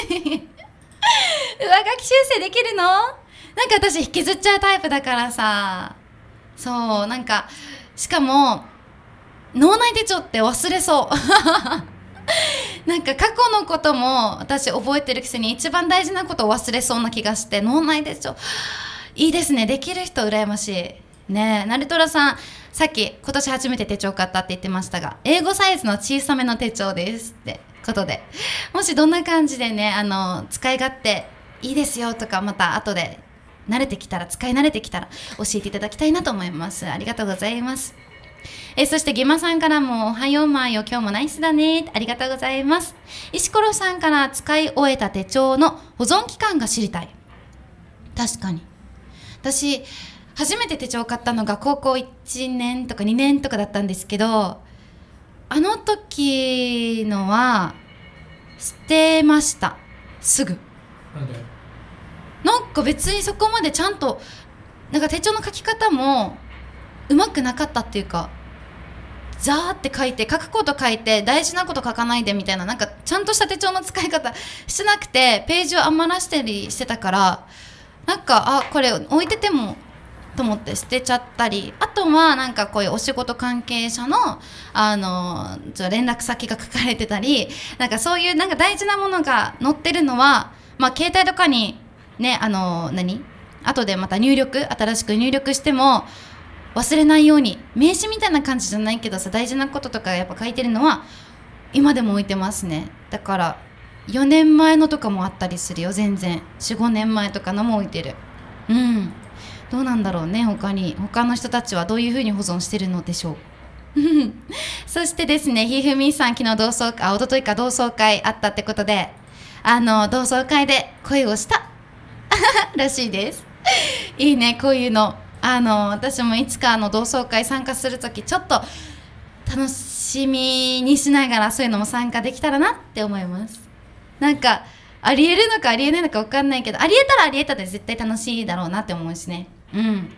修正できるの？なんか私引きずっちゃうタイプだからさ、そうなんかしかも脳内手帳って忘れそうなんか過去のことも私覚えてるくせに一番大事なことを忘れそうな気がして、脳内手帳いいですね。できる人羨ましいね。えナルトラさん、さっき今年初めて手帳買ったって言ってましたが、英語サイズの小さめの手帳ですってことで、もしどんな感じでね、あの使い勝手いいですよとか、また後で慣れてきたら、使い慣れてきたら教えていただきたいなと思います。ありがとうございます。えそしてギマさんからもおはようまーよ、今日もナイスだね、ありがとうございます。石ころさんから使い終えた手帳の保存期間が知りたい。確かに私初めて手帳買ったのが高校いちねんとかにねんとかだったんですけど、あの時のは捨てました、すぐ。 なんで？ なんか別にそこまでちゃんとなんか手帳の書き方もうまくなかったっていうか、ザーって書いて、書くこと書いて大事なこと書かないでみたいな、なんかちゃんとした手帳の使い方してなくて、ページを余らしたりしてたから、なんかあこれ置いててもと思って捨てちゃったり、あとはなんかこういうお仕事関係者のあのちょ連絡先が書かれてたり、なんかそういうなんか大事なものが載ってるのは、まあ携帯とかにね、あの何後でまた入力、新しく入力しても忘れないように、名刺みたいな感じじゃないけどさ、大事なこととかやっぱ書いてるのは今でも置いてますね。だからよねんまえのとかもあったりするよ、全然よん、ごねんまえとかのも置いてる。うん、どうなんだろうね、他に他の人たちはどういう風に保存してるのでしょうそしてですね、ひふみさん、昨日同窓会、あ、一昨日か同窓会あったってことで、あの同窓会で恋をしたらしいですいいね、こういうの。あの私もいつかあの同窓会参加するとき、ちょっと楽しみにしながらそういうのも参加できたらなって思います。なんかありえるのかありえないのか分かんないけど、ありえたらありえたで絶対楽しいだろうなって思うしね。うん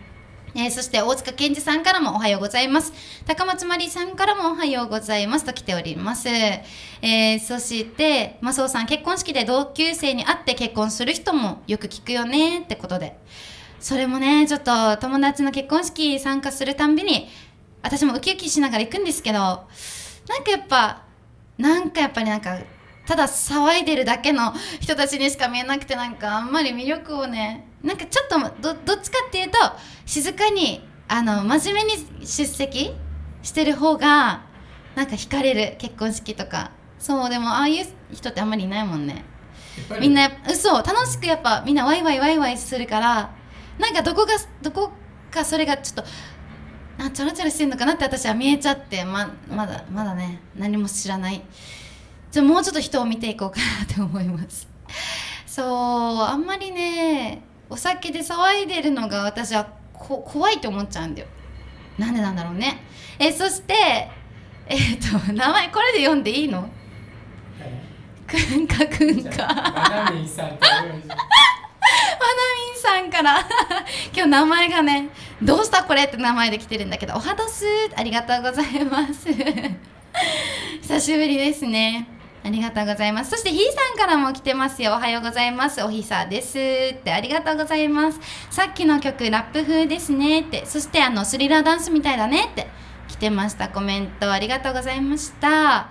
えー、そして大塚健二さんからもおはようございます。高松まりさんからもおはようございますと来ております。えー、そしてマスオさん、結婚式で同級生に会って結婚する人もよく聞くよねってことで、それもねちょっと友達の結婚式参加するたんびに私もウキウキしながら行くんですけど、なんかやっぱなんかやっぱりなんかただ騒いでるだけの人たちにしか見えなくて、なんかあんまり魅力をね、なんかちょっと ど, どっちかっていうと静かにあの真面目に出席してる方がなんか惹かれる、結婚式とか。そう、でもああいう人ってあんまりいないもんね。みんな嘘楽しくやっぱみんなワイワイワイワイするから、なんかどこがどこかそれがちょっとあチャラチャラしてんのかなって私は見えちゃって、ままだまだね何も知らない。じゃあもうちょっと人を見ていこうかなって思います。そうあんまりねお酒で騒いでるのが私はこ怖いと思っちゃうんだよ。なんでなんだろうね。えそしてえー、っと名前これで読んでいいの？くんかくんかバナミンさんからバナミンさんから今日名前がねどうしたこれって名前で来てるんだけど、おはどすありがとうございます久しぶりですね。ありがとうございます。そしてひーさんからも来てますよ。おはようございます、おひさですってありがとうございます。さっきの曲ラップ風ですねって、そしてあのスリラーダンスみたいだねって来てました。コメントありがとうございました。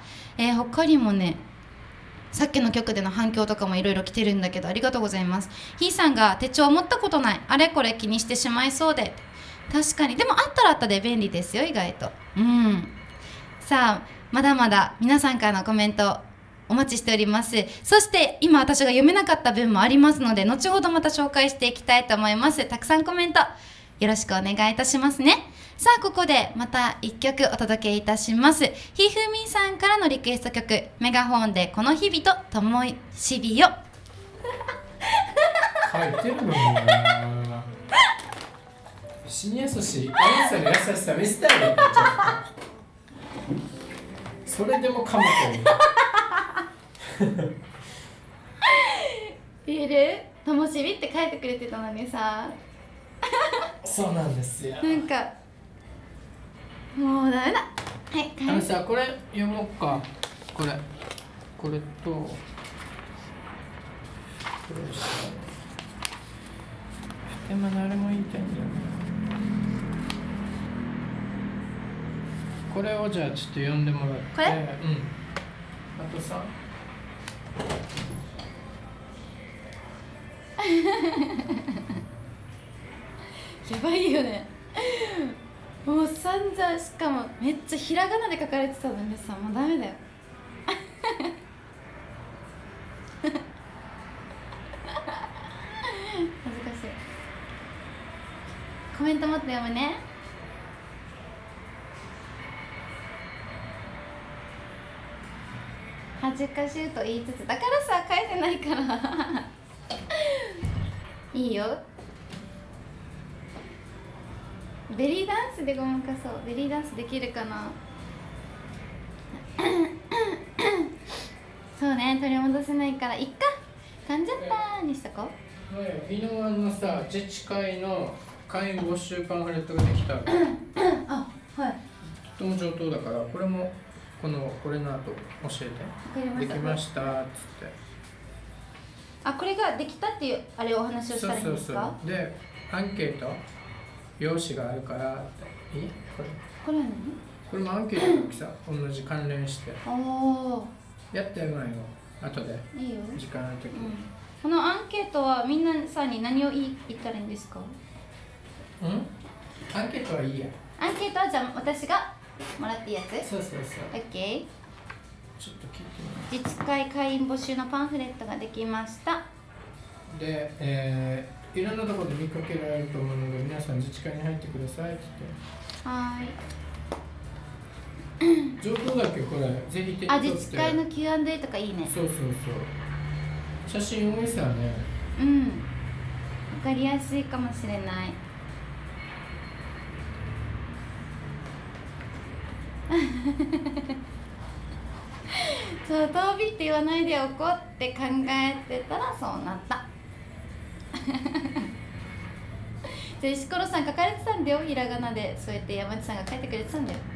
えー、他にもねさっきの曲での反響とかもいろいろ来てるんだけどありがとうございます。ひーさんが手帳持ったことない、あれこれ気にしてしまいそうで、確かにでもあったらあったで便利ですよ意外と。うんさあまだまだ皆さんからのコメントお待ちしております。そして今私が読めなかった分もありますので後ほどまた紹介していきたいと思います。たくさんコメントよろしくお願いいたしますね。さあここでまたいっきょくお届けいたします。ひふみさんからのリクエスト曲、メガホンでこの日々とともしびよ書いてるのにな。死にやすしあなたの優しさ見せたいね。それでもかもといるともしびって書いてくれてたのにさそうなんですよ。 なんかもうダメだ。はい、 あのさ、これ読もうか。これこれとこれをしたでもあれも言いたいんだよね。これをじゃあちょっと読んでもらって、 これ？ うん。あとさやばいよねもう散々、しかもめっちゃひらがなで書かれてたのにさ、もうダメだよ恥ずかしい。コメント待って読むね。恥ずかしいと言いつつだからさ書いてないからいいよ。ベリーダンスでごまかそう。ベリーダンスできるかなそうね、取り戻せないからいっか噛んじゃったにしとこう。 箕輪のさ自治会の会員募集パンフレットができたあ、はい、 とても上等だから、これもこのこれの後教えて。できましたっつって。 あ、これができたっていうあれお話をしたらいいんですか？ そうそうそう。でアンケート用紙があるからっていい？これこれは何？ これもアンケートの時さ同じ関連しておおやってないの後でいいよ時間の時に、 うん、このアンケートはみんなさんに何を言い言ったらいいんですか？ うん？アンケートはいいや。 アンケートはじゃあ私がもらっていいやつ？ そうそうそう。 オッケー。 ちょっと聞いてみ自治会会員募集のパンフレットができました。 で、えー、いろんなところで見かけられると思うので皆さん自治会に入ってくださいっては言って。上等だっけこれ、ぜひ手に取って。 あ、自治会の キューアンドエー とかいいね。 そうそうそう。写真多いさね。 うん。わかりやすいかもしれない。そう、遠火って言わないでおこうって考えてたらそうなったで石ころさん書かれてたんだよ、ひらがなで。そうやって山地さんが書いてくれてたんだよ。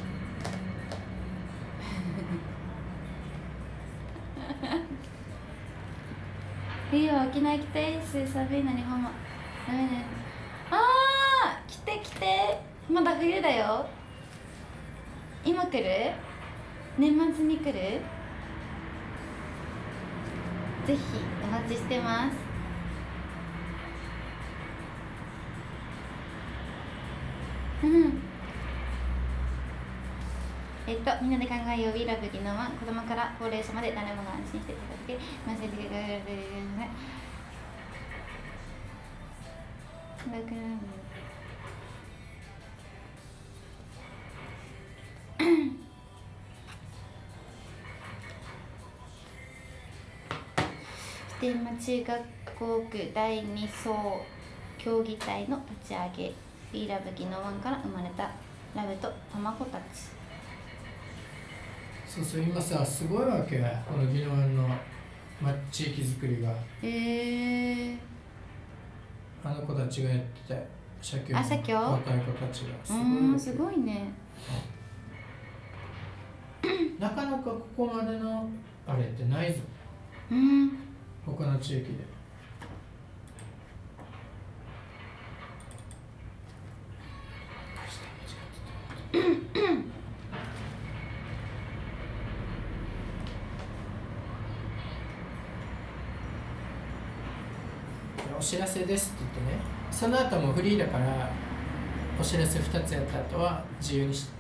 冬は沖縄行きたいです。寒いのにほんまダメだよ。あー来て来て、まだ冬だよ。今来る？年末に来る？ぜひお待ちしてます。うんえっと、みんなで考えよう We Love 技能は子供から高齢者まで誰もが安心していただけるマジでください。普天間中学校区だいに層競技隊の立ち上げ We Love 技能ワンから生まれたラブと卵たち。 そうそう、今さすごいわけ、この宜野湾の、ま、地域づくりが。 へえー、 あの子たちがやってて、社協のあ社協若い子たちがすうごいんわけ。 すごいね。 なかなかここまでのあれってないぞ、 うん他の地域で。お知らせですって言ってね、その後もフリーだからお知らせふたつやった後は自由にして。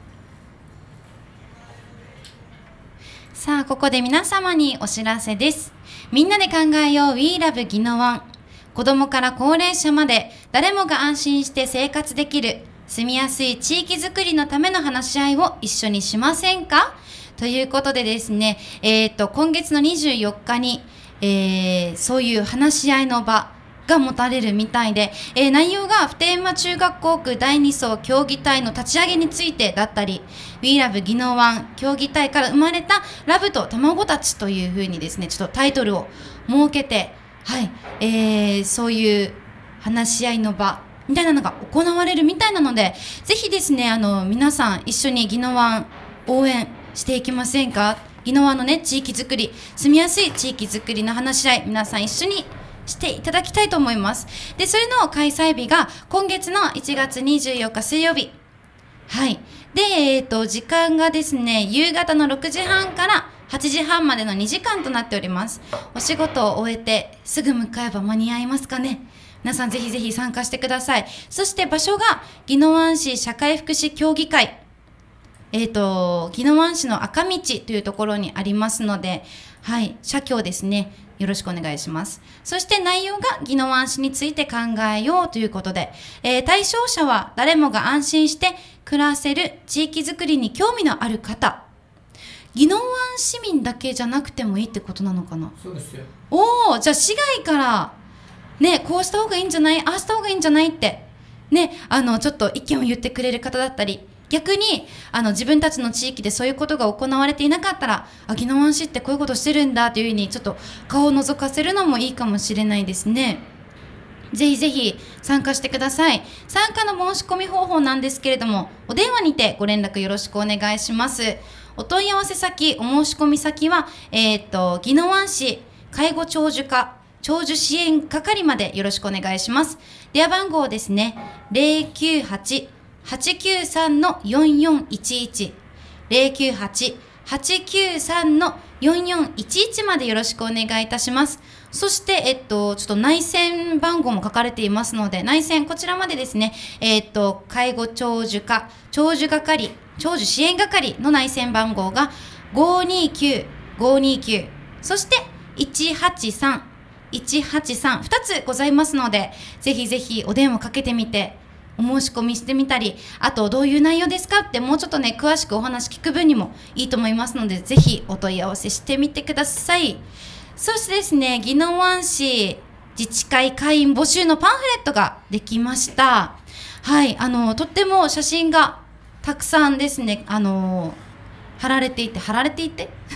さあここで皆様にお知らせです。みんなで考えよう We Love 宜野湾。子供から高齢者まで誰もが安心して生活できる住みやすい地域づくりのための話し合いを一緒にしませんかということでですね、えっと今月のにじゅうよっかに、えー、そういう話し合いの場が持たれるみたいで、えー、内容が普天間中学校区だいに層競技隊の立ち上げについてだったり We Love 宜野湾競技隊から生まれたラブと卵たちというふうにですね、ちょっとタイトルを設けて、はい、えー、そういう話し合いの場みたいなのが行われるみたいなので、ぜひですね、あの皆さん一緒に宜野湾応援していきませんか。宜野湾のね、地域づくり、住みやすい地域づくりの話し合い、皆さん一緒にしていただきたいと思います。で、それの開催日が今月のいちがつにじゅうよっか水曜日。はい。で、えっと、時間がですね、夕方のろくじはんからはちじはんまでのにじかんとなっております。お仕事を終えてすぐ向かえば間に合いますかね。皆さんぜひぜひ参加してください。そして場所が宜野湾市社会福祉協議会。えっと、宜野湾市の赤道というところにありますので、はい、社協ですね。よろしくお願いします。そして内容が宜野湾市について考えようということで、えー、対象者は誰もが安心して暮らせる地域づくりに興味のある方。宜野湾市民だけじゃなくてもいいってことなのかな。 そうですよ。 おお、じゃあ市外からね、こうした方がいいんじゃない、ああした方がいいんじゃないってね、あのちょっと意見を言ってくれる方だったり、逆にあの自分たちの地域でそういうことが行われていなかったら、あ、宜野湾市ってこういうことしてるんだというふうにちょっと顔を覗かせるのもいいかもしれないですね。ぜひぜひ参加してください。参加の申し込み方法なんですけれども、お電話にてご連絡よろしくお願いします。お問い合わせ先、お申し込み先は、えっと、宜野湾市介護長寿課長寿支援係までよろしくお願いします。電話番号ですね、ゼロきゅうはち はちきゅうさん よんよんいちいち ゼロきゅうはち はちきゅうさん よんよんいちいちまでよろしくお願いいたします。そして、えっと、ちょっと内線番号も書かれていますので、内線こちらまでですね、えっと、介護長寿課長寿係長寿支援係の内線番号がごにきゅう ごにきゅう、そしていちはちさん いちはちさん、ふたつございますので、ぜひぜひお電話かけてみて、お申し込みしてみたり、あとどういう内容ですかってもうちょっとね、詳しくお話聞く分にもいいと思いますので、ぜひお問い合わせしてみてください。そしてですね、宜野湾市自治会会員募集のパンフレットができました。はい、あの、とっても写真がたくさんですね、あの、貼られていて、貼られていて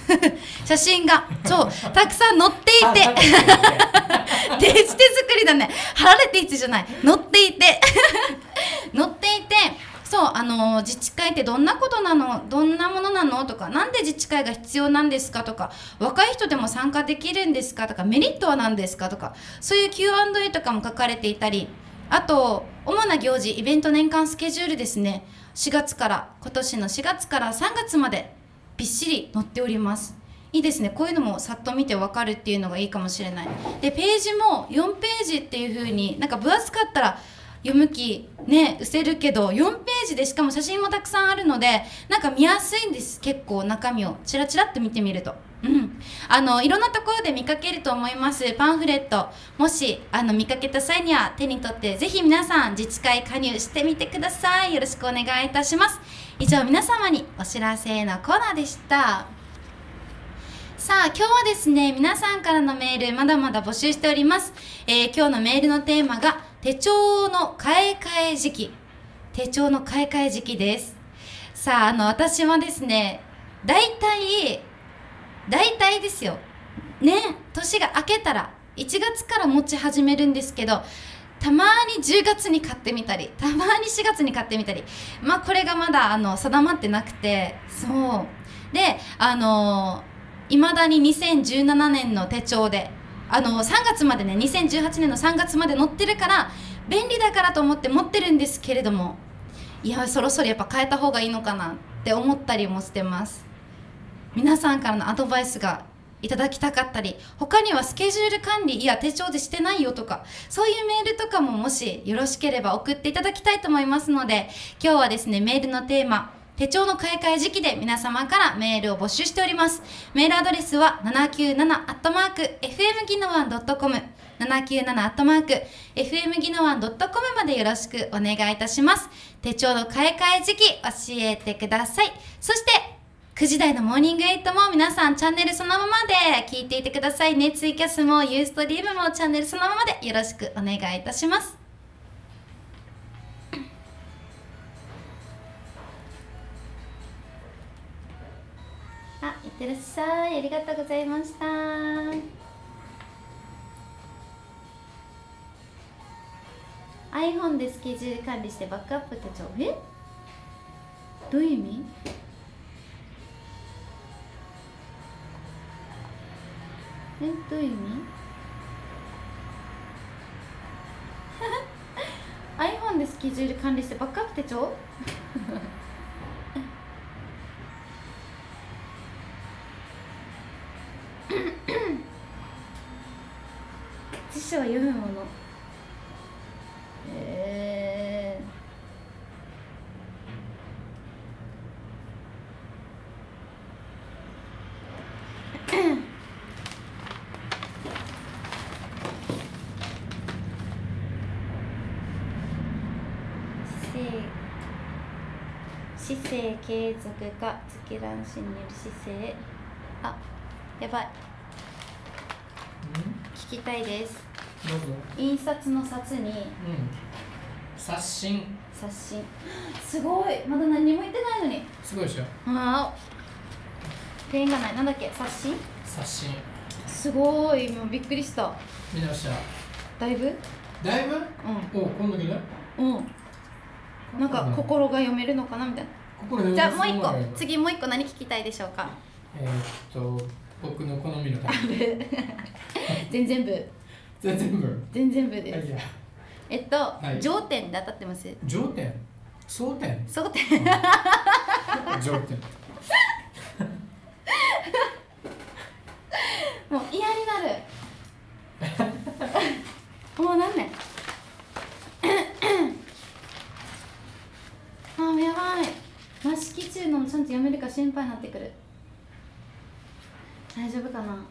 写真がそうたくさん載っていてデジ手作りだね、貼られていてじゃない、載っていて載っていて、そうあの自治会ってどんなことなの、どんなものなのとか、なんで自治会が必要なんですかとか、若い人でも参加できるんですかとか、メリットは何ですかとか、そういう キューアンドエー とかも書かれていたり、あと主な行事イベント年間スケジュールですね、しがつから今年のしがつからさんがつまでびっしり載っております。いいですね、こういうのもさっと見てわかるっていうのがいいかもしれない。でページもよんページっていう風に、なんか分厚かったら読む気ね失せるけど、よんページでしかも写真もたくさんあるので、なんか見やすいんです。結構中身をチラチラっと見てみると、うん、あのいろんなところで見かけると思います。パンフレット、もしあの見かけた際には手に取って、ぜひ皆さん自治会加入してみてください。よろしくお願いいたします。以上、皆様にお知らせのコーナーでした。さあ今日はですね、皆さんからのメールまだまだ募集しております。えー、今日のメールのテーマが手帳の買い替え時期、手帳の買い替え時期です。さああの私はですね、だいたいだいたいですよね、年が明けたらいちがつから持ち始めるんですけど、たまにじゅうがつに買ってみたり、たまにしがつに買ってみたり、まあこれがまだあの定まってなくて、そうであのいまだににせんじゅうななねんの手帳であのさんがつまでね、にせんじゅうはちねんのさんがつまで載ってるから便利だからと思って持ってるんですけれども、いやそろそろやっぱ変えた方がいいのかなって思ったりもしてます。皆さんからのアドバイスがいただきたかったり、他にはスケジュール管理、いや手帳でしてないよとか、そういうメールとかももしよろしければ送っていただきたいと思いますので、今日はですね、メールのテーマ手帳の買い替え時期で皆様からメールを募集しております。メールアドレスは ななきゅうなな アットマーク エフエム ギノワン ドットコム ななきゅうなな アットマーク エフエム ギノワン ドットコム までよろしくお願いいたします。手帳の買い替え時期教えてください。そしてくじ台のモーニングエイトも皆さんチャンネルそのままで聞いていてくださいね。ツイキャスもユーストリームもチャンネルそのままでよろしくお願いいたします。あ、いってらっしゃい。ありがとうございました。iPhone でスケジュール管理してバックアップ手帳。え？どういう意味？え、どういう意味？iPhone でスケジュール管理してバックアップ手帳？辞書は読むもの。えー姿勢継続か月乱視による姿勢。あ、やばい。聞きたいです。 どうぞ。 印刷の札に、うん、 刷新。 刷新。すごい。まだ何にも言ってないのに。 すごいでしょ。 ああ。ペンがない。なんだっけ？刷新？ 刷新。 すごい。もうびっくりした。 見直した。 だいぶ？ だいぶ？うん。お、こんだけね。 うん。なんか心が読めるのかなみたいな。 心読める。 じゃあもう一個、次もう一個何聞きたいでしょうか。 えー、っと僕の好みのタイプ。 全然部。 全然部。 全然部です。 はい、やえっと、 はい、 頂点で当たってます。 頂点。争点。 争点。 頂点。 もう嫌になる。もう何年？あーやばい。マ式中のもちゃんと読めるか心配になってくる。大丈夫かな。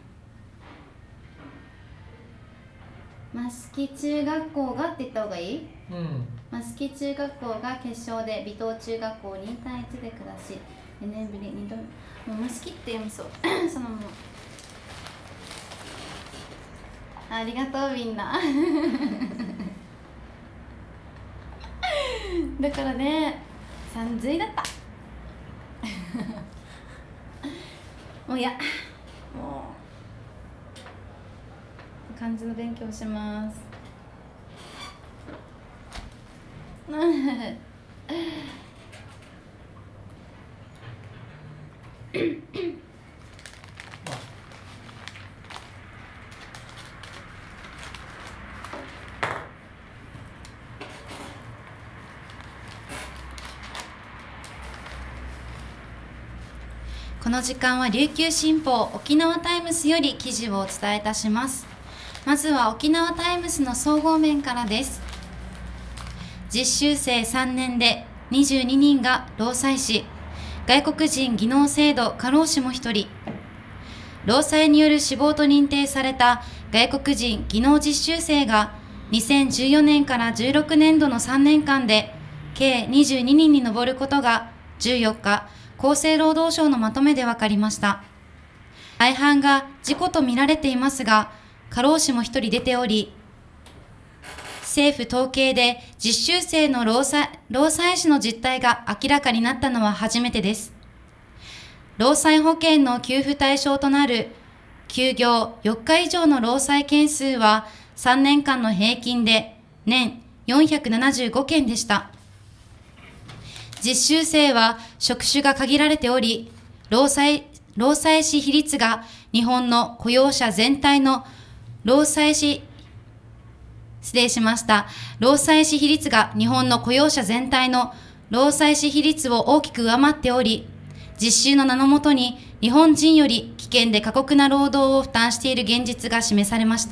マ式中学校がって言った方がいい？うん。マ式中学校が決勝で尾東中学校にたいいちで下しにねんぶりにどめ。もうマ式って読みそうそのまま。ありがとうみんなだからね、さんずいだったもういやもう漢字の勉強しますこの時間は琉球新報沖縄タイムスより記事をお伝えいたします。まずは沖縄タイムスの総合面からです。実習生さんねんでにじゅうににんが労災死、外国人技能制度過労死もひとり。労災による死亡と認定された外国人技能実習生がにせんじゅうよねんからじゅうろくねんどのさんねんかんで計にじゅうににんに上ることがじゅうよっか、厚生労働省のまとめで分かりました。大半が事故とみられていますが、過労死もひとり出ており、政府統計で実習生の労災、労災死の実態が明らかになったのは初めてです。労災保険の給付対象となる休業よっか以上の労災件数はさんねんかんの平均で年よんひゃくななじゅうごけんでした。実習生は職種が限られており、労災、労災死比率が日本の雇用者全体の労災死、失礼しました。労災死比率が日本の雇用者全体の労災死比率を大きく上回っており、実習の名のもとに日本人より危険で過酷な労働を負担している現実が示されました。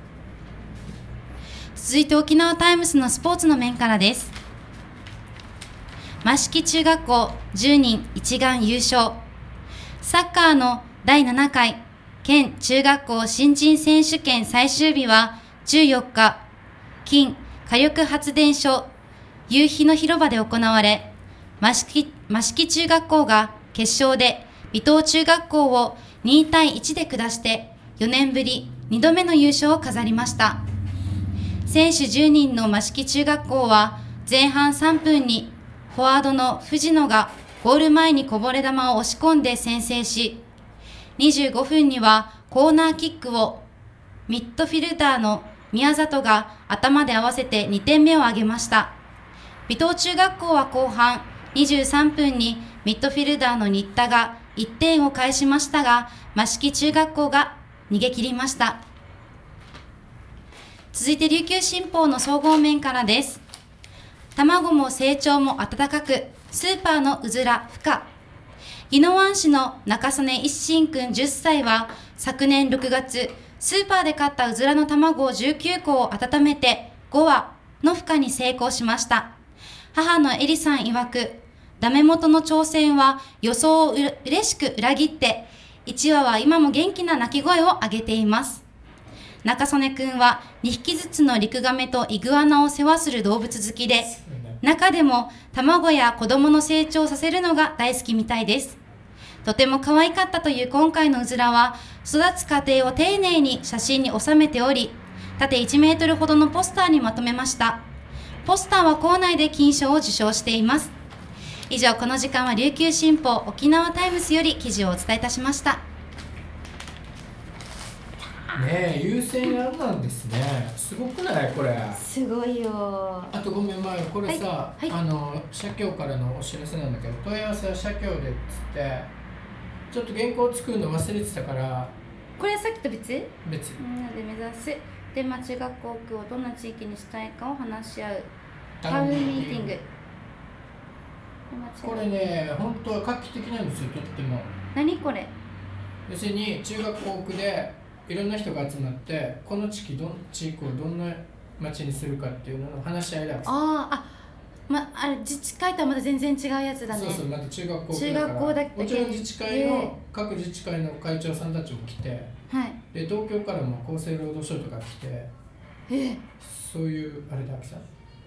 続いて沖縄タイムスのスポーツの面からです。益城中学校じゅうにん一丸優勝。サッカーのだいななかい県中学校新人選手権最終日はじゅうよっか、近火力発電所夕日の広場で行われ、益城、益城中学校が決勝で尾東中学校をにたいいちで下してよねんぶりにどめの優勝を飾りました。選手じゅうにんの益城中学校は前半さんぷんにフォワードの藤野がゴール前にこぼれ球を押し込んで先制し、にじゅうごふんにはコーナーキックをミッドフィルダーの宮里が頭で合わせてにてんめを挙げました。尾東中学校は後半にじゅうさんぷんにミッドフィルダーの新田がいってんを返しましたが、益城中学校が逃げ切りました。続いて琉球新報の総合面からです。卵も成長も温かく、スーパーのうずら孵化。宜野湾市の中曽根一心くんじゅっさいは昨年ろくがつ、スーパーで買ったうずらの卵をじゅうきゅうこを温めてごわの孵化に成功しました。母のエリさん曰く、ダメ元の挑戦は予想をうれ嬉しく裏切って、いちわは今も元気な鳴き声を上げています。中曽根くんはにひきずつのリクガメとイグアナを世話する動物好きで、中でも卵や子供の成長させるのが大好きみたいです。とても可愛かったという今回のうずらは、育つ過程を丁寧に写真に収めており、縦いちメートルほどのポスターにまとめました。ポスターは校内で金賞を受賞しています。以上、この時間は琉球新報沖縄タイムスより記事をお伝えいたしました。 ねえ、優先案なんですね。すごくないこれ。 すごいよ。 あとごめん、前これさ、 はいはい、 あの社協からのお知らせなんだけど、問い合わせは社協でっつって、ちょっと原稿作るの忘れてたから。 これさっきと別？ 別。 みんなで目指す出町学校区をどんな地域にしたいかを話し合うタウンミーティング。 これね、本当は画期的なんですよ、とっても。 何これ？ 要するに中学校区でいろんな人が集まって、この地域ど地域をどんな町にするかっていうのの話し合いだ。 ああ、まあれ自治会とはまた全然違うやつだね。 そうそう、また中学校中学校だけもちろん自治会の各自治会の会長さんたちも来て、 はい、 で東京からも厚生労働省とか来て、 えそういうあれだけさ、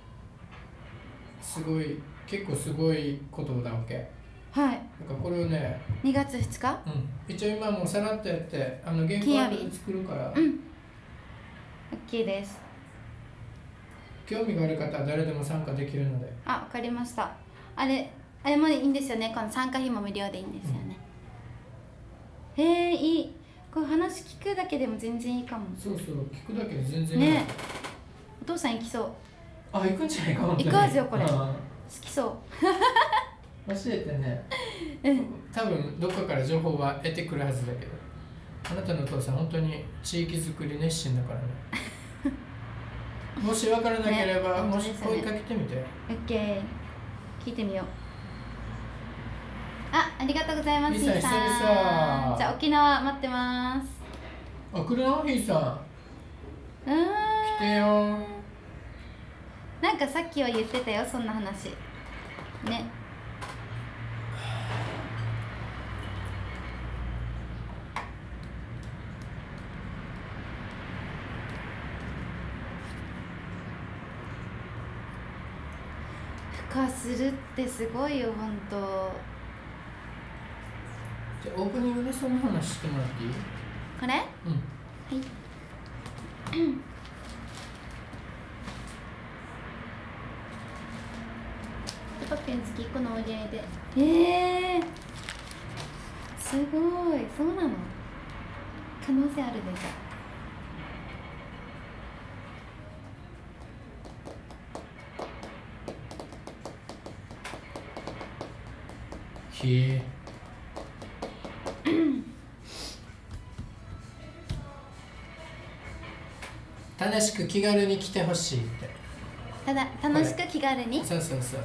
すごい結構すごいことだわけ。 はい。 なんかこれをね、 にがつふつか、 うん、一応今もうさらっとやってあの原稿で作るから、 うん、OK です。 興味がある方は誰でも参加できるので。 あ、わかりました。あれあれもいいんですよね。この参加費も無料でいいんですよね。 へえ、いい。こう話聞くだけでも全然いいかも。 そうそう、聞くだけで全然いい。 ね。お父さん行きそう。 あ、行くんじゃないかも。 行くはずよこれ。 好好きそう。 教えてね。 うん。 多分どっかから情報は得てくるはずだけど、あなたのお父さん本当に地域づくり熱心だからね。もし分からなければ、 ね、 もし声かけてみて。 オッケー。聞いてみよう。あ、ありがとうございます。 ひーさん、久々。 じゃあ沖縄待ってます。 あ、来るのひーさん。 うーん。 来てよ。 なんかさっきは言ってたよ、そんな話。ね。孵化するってすごいよ、ほんと。 じゃあオープニングでその話してもらっていい？ これ？ うん。 はい。パッピン好き、このお礼で。ええー、すごい、そうなの？可能性あるね、じゃあ。 ひえ。楽しく気軽に来てほしいって。 ただ楽しく気軽に。 そうそうそう。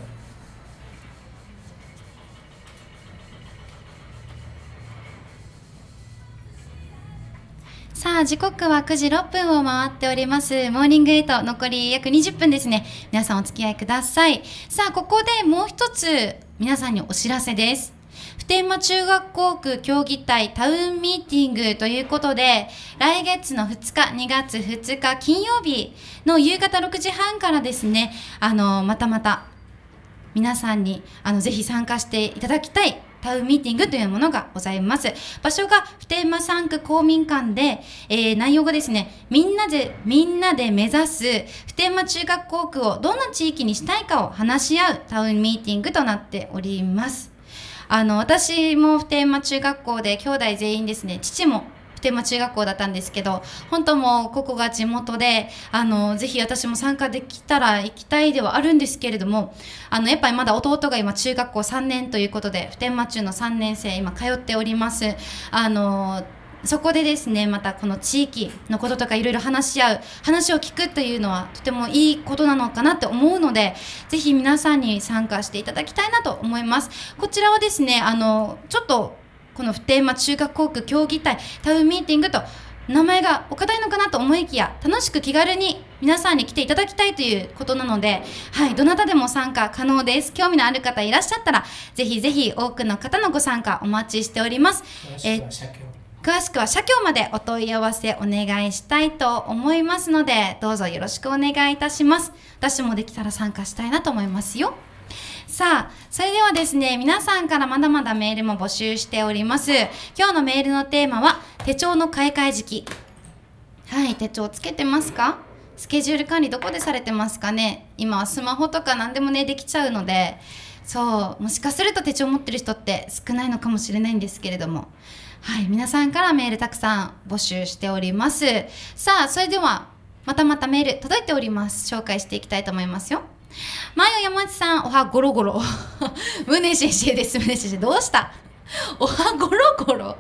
さあ時刻はくじろっぷんを回っております。モーニングエイト残り約にじゅっぷんですね。皆さんお付き合いください。さあここでもう一つ皆さんにお知らせです。普天間中学校区競技隊タウンミーティングということで、来月のふつか、にがつふつか金曜日の夕方ろくじはんからですね、あのまたまた皆さんにあのぜひ参加していただきたいタウンミーティングというものがございます。場所が普天間さん区公民館で、えー、内容がですね、みんなで、みんなで目指す普天間中学校区をどんな地域にしたいかを話し合うタウンミーティングとなっております。あの、私も普天間中学校で兄弟全員ですね、父も普天間中学校だったんですけど、本当もうここが地元で、あの、ぜひ私も参加できたら行きたいではあるんですけれども、あの、やっぱりまだ弟が今中学校さんねんということで、普天間中のさんねん生今通っております。あの、そこでですね、またこの地域のこととかいろいろ話し合う、話を聞くというのはとてもいいことなのかなって思うので、ぜひ皆さんに参加していただきたいなと思います。こちらはですね、あの、ちょっとこの普天間中学校区競技隊タウンミーティングと名前がお堅いのかなと思いきや、楽しく気軽に皆さんに来ていただきたいということなので、はい、どなたでも参加可能です。興味のある方いらっしゃったら、ぜひぜひ多くの方のご参加お待ちしております。 えー詳しくは社協までお問い合わせお願いしたいと思いますので、どうぞよろしくお願いいたします。私もできたら参加したいなと思いますよ。さあ、それではですね、皆さんからまだまだメールも募集しております。今日のメールのテーマは、手帳の買い替え時期。はい、手帳つけてますか？スケジュール管理どこでされてますかね？今はスマホとか何でもね、できちゃうので、そう、もしかすると手帳持ってる人って少ないのかもしれないんですけれども、はい、皆さんからメールたくさん募集しております。さあ、それでは、またまたメール届いております。紹介していきたいと思いますよ。まよ山内さん、おはゴロゴロ。宗先生です、宗先生。どうした？おはゴロゴロ。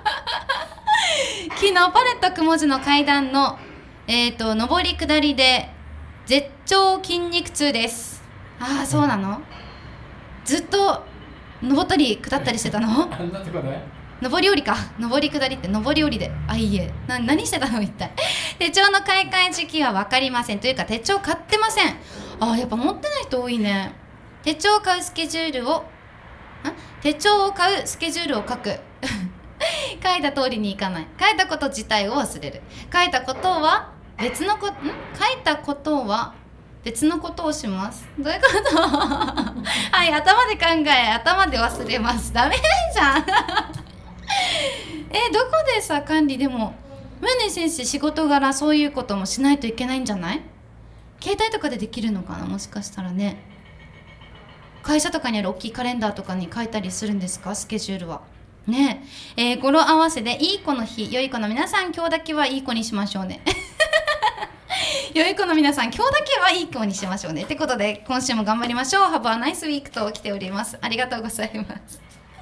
昨日、パレットくも字の階段の、えっと、上り下りで、絶頂筋肉痛です。ああ、そうなの？ずっと、登ったり下ったりしてたの？ あんなとこで上り下りか。上り下りって上り下りで。あ、いいえ。な、何してたの一体。手帳の買い替え時期は分かりません。というか、手帳買ってません。あ、やっぱ持ってない人多いね。手帳を買うスケジュールを、ん手帳を買うスケジュールを書く。書いた通りにいかない。書いたこと自体を忘れる。書いたことは別のこ、ん書いたことは別のことをします。どういうことはい、頭で考え、頭で忘れます。ダメじゃん。え、どこでさ、管理でも、宗先生仕事柄そういうこともしないといけないんじゃない？携帯とかでできるのかな、もしかしたらね。会社とかにある大きいカレンダーとかに書いたりするんですか、スケジュールは。 ねえ、えー語呂合わせでいい子の日、良い子の皆さん今日だけはいい子にしましょうね。良い子の皆さん今日だけはいい子にしましょうねってことで、今週も頑張りましょう。Have a nice week と来ております。ありがとうございます。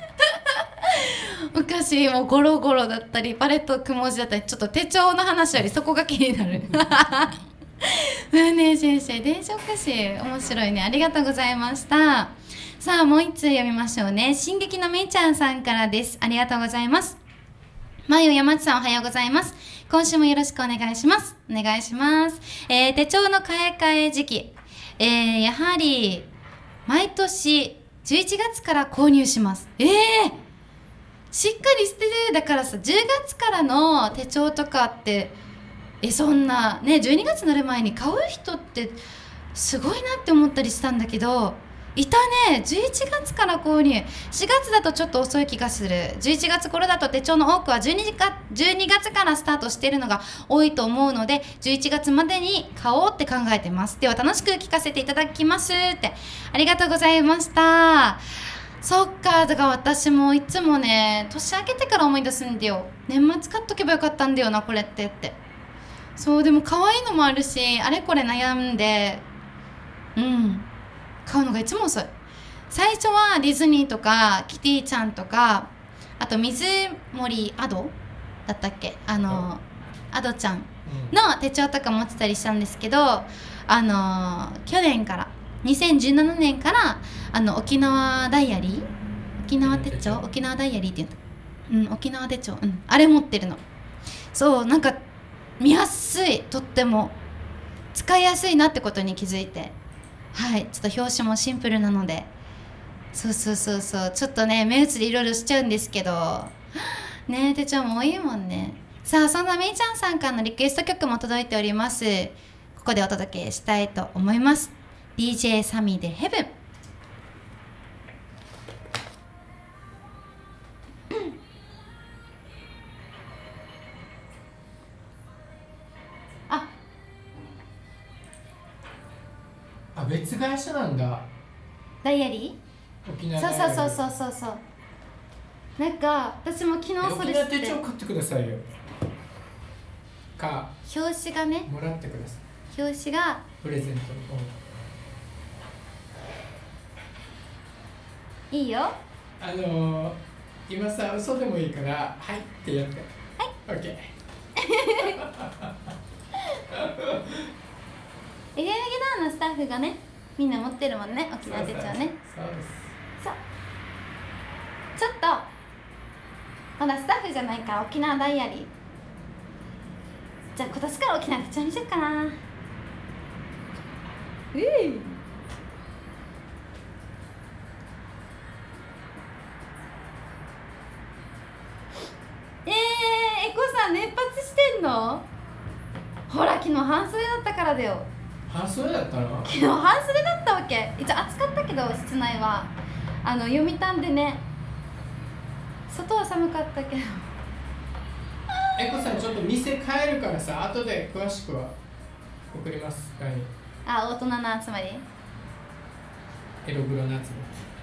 昔もうゴロゴロだったりパレットくも字だったり、ちょっと手帳の話よりそこが気になる。ねえねえ先生、電車おかしい、面白いね。ありがとうございました。さあもう一通読みましょうね。進撃のめいちゃんさんからです。ありがとうございます。まゆ山内さん、おはようございます。今週もよろしくお願いします。お願いします。えー、手帳の買い替え時期、えー、やはり毎年じゅういちがつから購入します。えー、しっかりしてる。だからさ、じゅうがつからの手帳とかってえそんなね、じゅうにがつになる前に買う人ってすごいなって思ったりしたんだけど、いたね。じゅういちがつから購入。しがつだとちょっと遅い気がする。じゅういちがつ頃だと手帳の多くはじゅうにがつからスタートしているのが多いと思うので、じゅういちがつまでに買おうって考えてます。では楽しく聞かせていただきますって。ありがとうございました。そっか、だから私もいつもね、年明けてから思い出すんだよ。年末買っとけばよかったんだよなこれってって。そう、でも可愛いのもあるし、あれこれ悩んで、うん買うのがいつも遅い。最初はディズニーとかキティちゃんとか、あと水森アドだったっけ、あのアドちゃんの手帳とか持ってたりしたんですけど、あの去年からにせんじゅうななねんからあの沖縄ダイアリー、沖縄手帳、沖縄ダイアリーって言うんだ、うん、沖縄手帳、うん、あれ持ってるの。そう、なんか見やすい、とっても使いやすいなってことに気づいて、はい、ちょっと表紙もシンプルなので、そうそうそうそう、ちょっとね目移りいろいろしちゃうんですけどね、手帳も多いもんね。さあ、そんなめいちゃんさんからのリクエスト曲も届いております。ここでお届けしたいと思います。 ディージェー サミーでヘブン。あ、 あ、別会社なんだ。 ダイアリ沖ー、 縄そうそうそうそうそうそう。なんか私も昨日それ沖縄手して、 帳買ってくださいよ。か表紙がね、 もらってください。 表紙がプレゼントのいいよ。 あのー、今さ嘘でもいいからはいってやって。はい。オッケー。 エゲメゲダーのスタッフがね、みんな持ってるもんね、沖縄手帳ね。 そうです。 そう、ちょっとまだスタッフじゃないから沖縄ダイアリー、じゃあ今年から沖縄手帳にしよっかな。ういえー、エコさん熱発してんの？ほら、昨日半袖だったからだよ。 半袖だったの？ 昨日半袖だったわけ。一応暑かったけど室内はあの読谷でね、外は寒かったけど。 エコさんちょっと店帰るからさ、後で詳しくは送ります。ライン。 あ、大人の集まり、 エログロの集まり。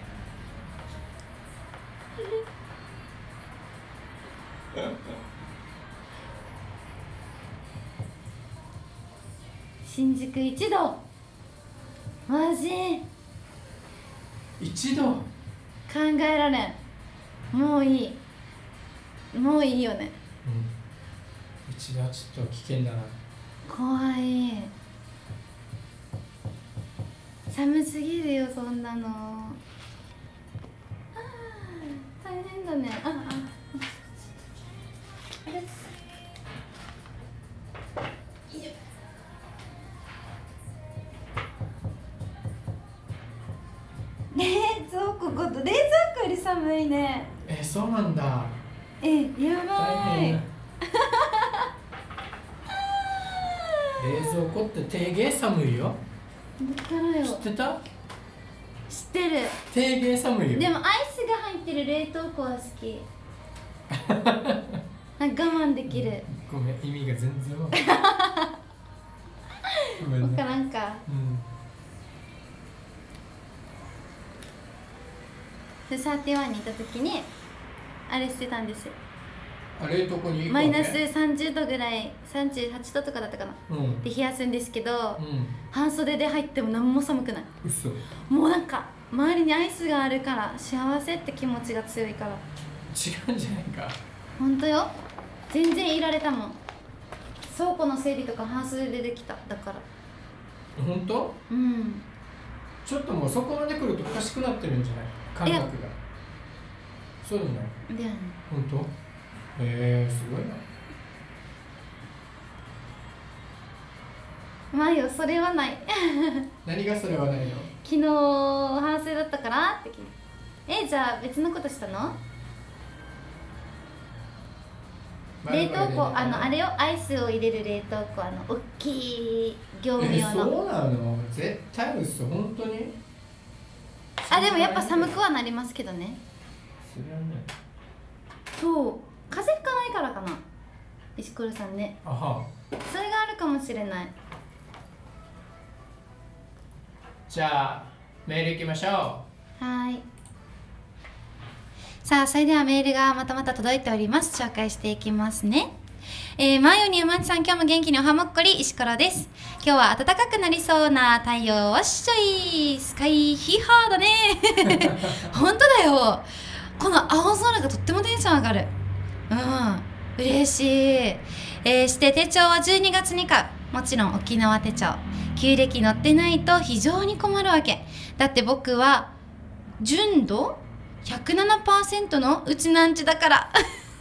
新宿一度、マジ一度考えられん。もういい、もういいよね。 うん、一度はちょっと危険だな。 怖い、寒すぎるよそんなの。あー大変だね。あああれ冷蔵庫こと、冷蔵庫より寒いね。 え、そうなんだ。 え、やばい。 大変。冷蔵庫って定芸寒いよ。 だからよ。 知ってた？ 知ってる。 定芸寒いよ。 でもアイスが入ってる冷凍庫は好き。なんか我慢できる。 ごめん、意味が全然わかんない。ごめんわね。 からんか。 うん。 でサーティワンにいた時にあれしてたんですよ。 あ冷凍庫に行くわけマイナスさんじゅうどぐらい、さんじゅうはちどとかだったかな、 うんで冷やすんですけど、 うん半袖で入っても何も寒くない。 嘘もうなんか周りにアイスがあるから幸せって気持ちが強いから。 違うんじゃないか。 ほんとよ、全然いられたもん。倉庫の整理とか半袖でできた。だから本当？ うんちょっともうそこまで来るとおかしくなってるんじゃない感覚が。そうでもないだよね。 本当？へえー、すごいな。 まあよ、それはない何がそれはないの？ 昨日半袖だったからって聞いて、えじゃあ別のことしたの？冷凍庫、あのあれよ、アイスを入れる冷凍庫、あの大きい業務え用の。 そうなの？絶対嘘。本当に？ あ、でもやっぱ寒くはなりますけどね。 それはね。 そう、風吹かないからかな、石ころさんね。 あは。 それがあるかもしれない。 じゃあメール行きましょう。 はーい。さあ、それではメールがまたまた届いております。紹介していきますね。えー、マヨに山内さん、今日も元気におはもっこり、石ころです。今日は暖かくなりそうな太陽わっしょい、スカイヒーハーだね本当だよ、この青空がとってもテンション上がる。うん嬉しい。えー、して手帳はじゅうにがつに買う。もちろん沖縄手帳。旧暦載ってないと非常に困るわけだって、僕は純度 ひゃくななパーセント のうちなんちだから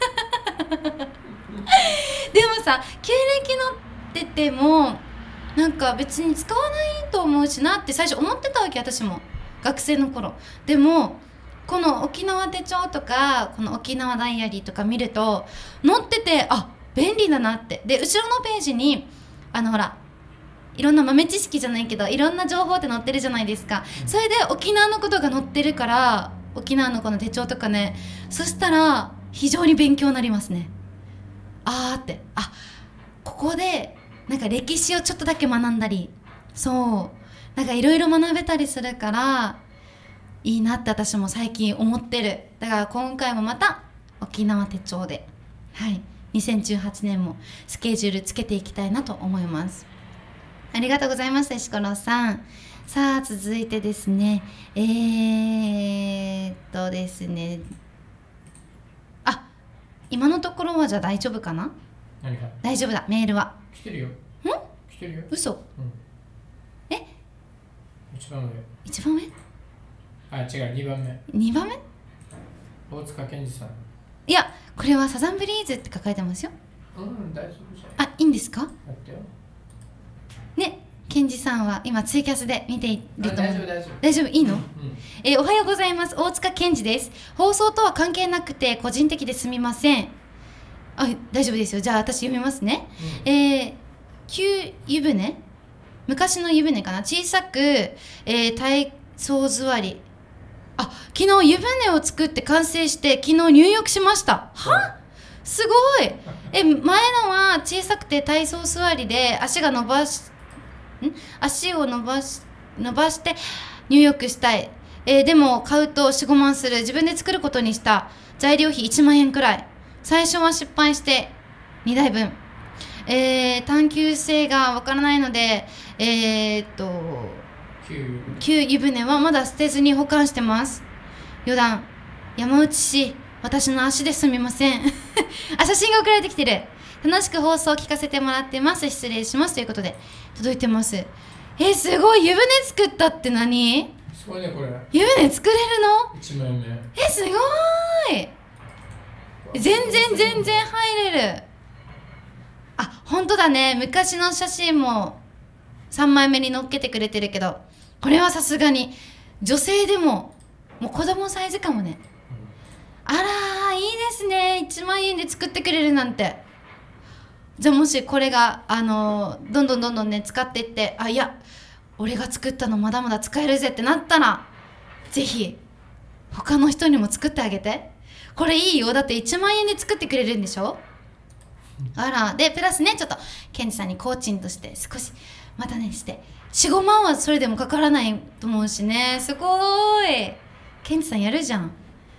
でもさ、旧暦載っててもなんか別に使わないと思うしなって最初思ってたわけ、私も学生の頃。でもこの沖縄手帳とかこの沖縄ダイアリーとか見ると載ってて、あ、便利だなって。で後ろのページにあのほらいろんな豆知識じゃないけどいろんな情報って載ってるじゃないですか。それで沖縄のことが載ってるから、沖縄のこの手帳とかね、そしたら非常に勉強になりますね。あーって、あ、ここでなんか歴史をちょっとだけ学んだり、そうなんかいろいろ学べたりするからいいなって私も最近思ってる。だから今回もまた沖縄手帳で、はいにせんじゅうはちねんもスケジュールつけていきたいなと思います。ありがとうございました、石ころさん。さあ続いてですね、えーっとですね、あ、今のところはじゃあ大丈夫かな。 何が？ 大丈夫だ、メールは。 来てるよ。 ん？ 来てるよ。 嘘？ うん。 え？ 一番上。 一番上？ あ、違う、二番目。 二番目？ 大塚健二さん。 いや、これはサザンブリーズって書かれてますよ。 うん、大丈夫じゃん。 あ、いいんですか？ やってよ。 ね、ケンジさんは今ツイキャスで見ていると思う。 大丈夫、大丈夫。 大丈夫、いいの？ うん。 えーおはようございます。大塚健二です。放送とは関係なくて個人的ですみません。あ、大丈夫ですよ。じゃあ私読みますね。 うん、 えー、旧湯船、昔の湯船かな、小さく、えー、体操座り。あ、昨日湯船を作って完成して昨日入浴しました。は？すごい。え、前のは小さくて体操座りで足が伸ばしん足を伸ばし伸ばして入浴したい。えー、でも買うと よん、ごまんする。自分で作ることにした。材料費いちまんえんくらい。最初は失敗してにだいぶん。えー、探求性がわからないので、えー、っと旧旧湯船はまだ捨てずに保管してます。余談、山内氏、私の足ですみませんあ、写真が送られてきてる。楽しく放送を聞かせてもらってます。失礼しますということで届いてます。えー、すごい。湯船作ったって何？ すごいね、これ。 湯船作れるの？ 一枚目。 え、すごーい。全然全然入れる。あ、本当だね。昔の写真もさんまいめに載っけてくれてるけど、これはさすがに女性でももう子供サイズかもね。あらー、いいですね。いちまんえんで作ってくれるなんて。じゃあもしこれがあのー、どんどんどんどんね使っていって、あ、いや俺が作ったのまだまだ使えるぜってなったら、ぜひ他の人にも作ってあげて。これいいよ。だっていちまんえんで作ってくれるんでしょ。あら、でプラスね、ちょっとケンジさんにコーチンとして少しまたねして よん、ごまんはそれでもかからないと思うしね。すごーい。ケンジさんやるじゃん。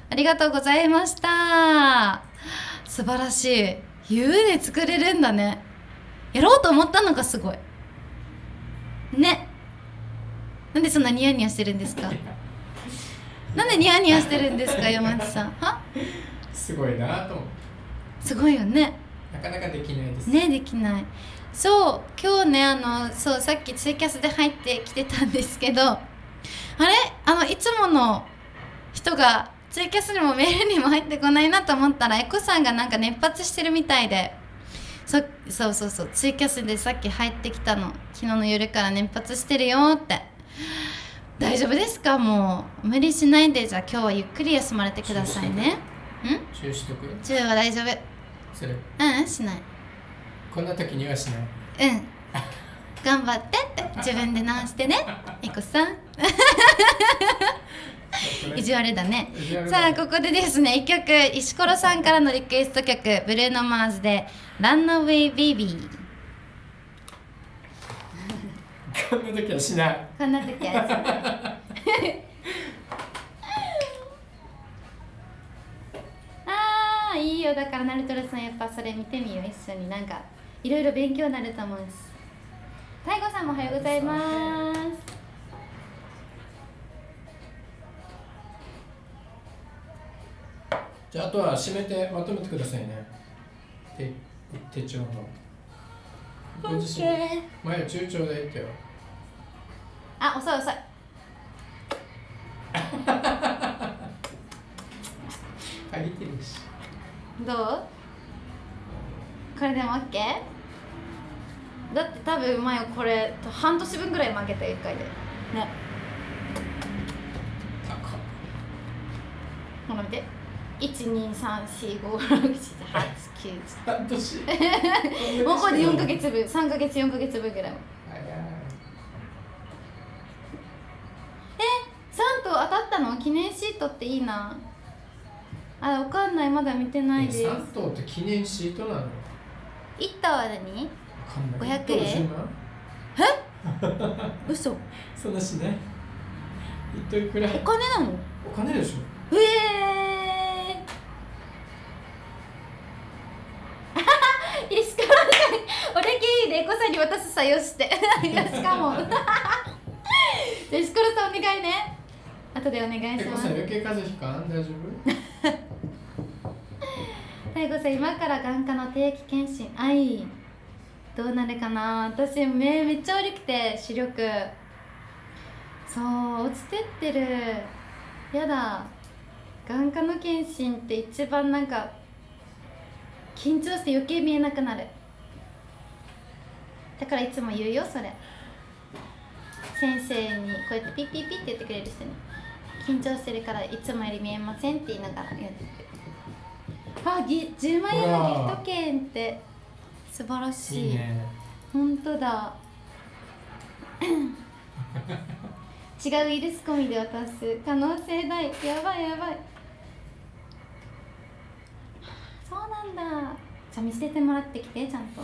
ありがとうございました。素晴らしい。湯で作れるんだね。やろうと思ったのがすごいね。なんでそんなニヤニヤしてるんですか。なんでニヤニヤしてるんですか、山内さん。はすごいなと思って。 すごいよね。 なかなかできないですね。できない。そう今日ね、あのそうさっきツイキャスで入ってきてたんですけど、あれあのいつもの人がツイキャスにもメールにも入ってこないなと思ったら、エコさんがなんか熱発してるみたいで、そそうそうそうツイキャスでさっき入ってきたの。昨日の夜から熱発してるよって。大丈夫ですか。もう無理しないで、じゃあ今日はゆっくり休まれてくださいね。んチューしとく。 チューは大丈夫。 それうんしない。 こんな時にはしない。 うん頑張ってって自分で直してねエコさん意地悪だね。さあここでですね、いっきょく石ころさんからのリクエスト曲、ブルーノ・マーズでランナウェイ・ベイビー。 こんな時はしない。 こんな時はしないあーいいよ。だからナルトルさんやっぱそれ見てみよう、一緒に。なんかいろいろ勉強になると思うし。太鼓さんもおはようございます。 じゃああとは締めてまとめてくださいね。手手帳のご自身前は中長で言ってよ。 あ、遅い遅い借りてるし。 どう？これでも OK？ だって多分前これ半年分ぐらい負けたよ、いっかいでね。 高っ。 ほら見て、いち、に、さん、し、ご、ろく、し、はち、きゅう、 半年もうこれでよんかげつぶん、さんかげつよんかげつぶんぐらい。 早い。 え、さんと当たったの？記念シートっていいな。あ、わかんない、まだ見てないです。 さん等って記念シートなの？ いち等は何？ごひゃくえん？え？嘘。 そんなしない？いっ等いくら？ お金なの？ お金でしょ。 ええー石川さん、俺経由でエコさんに渡すさよしてよしかも石川さんお願いね。後でお願いしエコます。 さん余計風邪ひかん？大丈夫？ 太鼓さん、今から眼科の定期検診。あいどうなるかな。私目めっちゃ悪くて視力そう落ちてってる。やだ。眼科の検診って一番なんか緊張して余計見えなくなる。だからいつも言うよそれ。先生にこうやってピッピッピッって言ってくれる人に、緊張してるからいつもより見えませんって言いながらやってて、あ、ぎじゅうまんえんのギフト券って素晴らしい。 いいね。 本当だ違うウイルス込みで渡す可能性大。やばいやばい。そうなんだ。じゃあ見せてもらってきて、ちゃんと。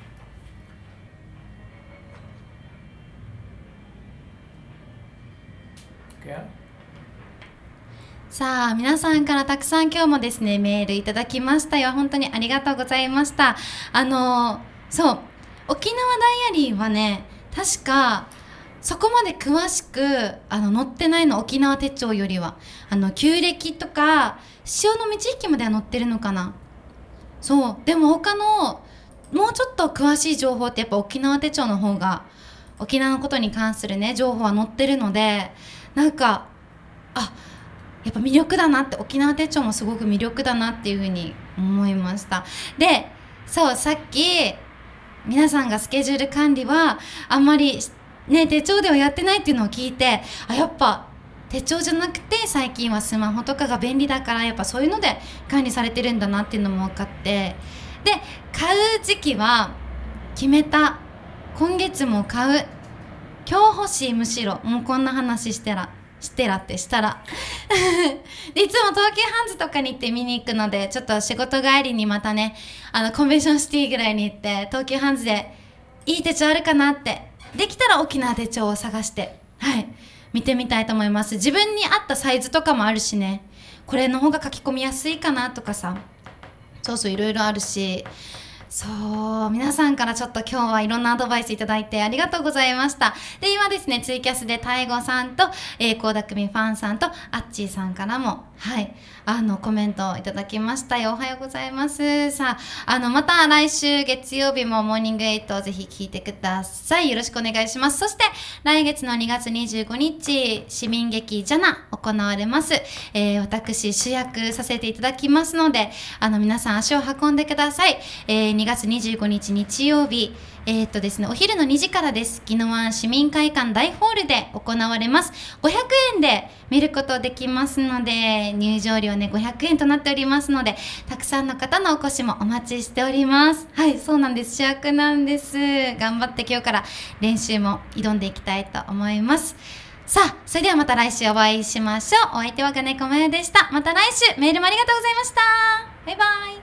さあ皆さんからたくさん今日もですねメールいただきましたよ。本当にありがとうございました。あのそう沖縄ダイアリーはね、確かそこまで詳しくあの載ってないの。沖縄手帳よりはあの旧暦とか潮の満ち引きまでは載ってるのかな。そうでも他のもうちょっと詳しい情報ってやっぱ沖縄手帳の方が沖縄のことに関するね情報は載ってるので、なんかあやっぱ魅力だなって、沖縄手帳もすごく魅力だなっていうふうに思いました。でそうさっき皆さんがスケジュール管理はあんまりね手帳ではやってないっていうのを聞いて、あやっぱ手帳じゃなくて最近はスマホとかが便利だからやっぱそういうので管理されてるんだなっていうのも分かって、で買う時期は決めた。今月も買う。今日欲しい。むしろもうこんな話してらしてらってしたらでいつも東急ハンズとかに行って見に行くので、ちょっと仕事帰りにまたねあのコンベンションシティぐらいに行って東急ハンズでいい手帳あるかなって、できたら沖縄手帳を探してはい見てみたいと思います。自分に合ったサイズとかもあるしね、これの方が書き込みやすいかなとかさ、そうそういろいろあるし、そう皆さんからちょっと今日はいろんなアドバイスいただいてありがとうございました。で今ですねツイキャスでタイゴさんと倖田來未ファンさんとアッチーさんからもはいあのコメントをいただきましたよ。おはようございます。さああのまた来週月曜日もモーニングエイトをぜひ聞いてください。よろしくお願いします。そして来月のにがつにじゅうごにち市民劇ジャナ行われます。えー、私主役させていただきますので、あの皆さん足を運んでください。えー、にがつにじゅうごにち日曜日、えー、っとですねお昼のにじからです。宜野湾市民会館大ホールで行われます。ごひゃくえんで見ることできますので、入場料ねごひゃくえんとなっておりますので、たくさんの方のお越しもお待ちしております。はい、そうなんです、主役なんです。頑張って今日から練習も挑んでいきたいと思います。さあそれではまた来週お会いしましょう。お相手は金子麻也でした。また来週。メールもありがとうございました。バイバイ。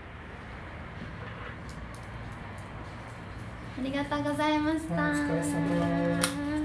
ありがとうございました。 お疲れ様。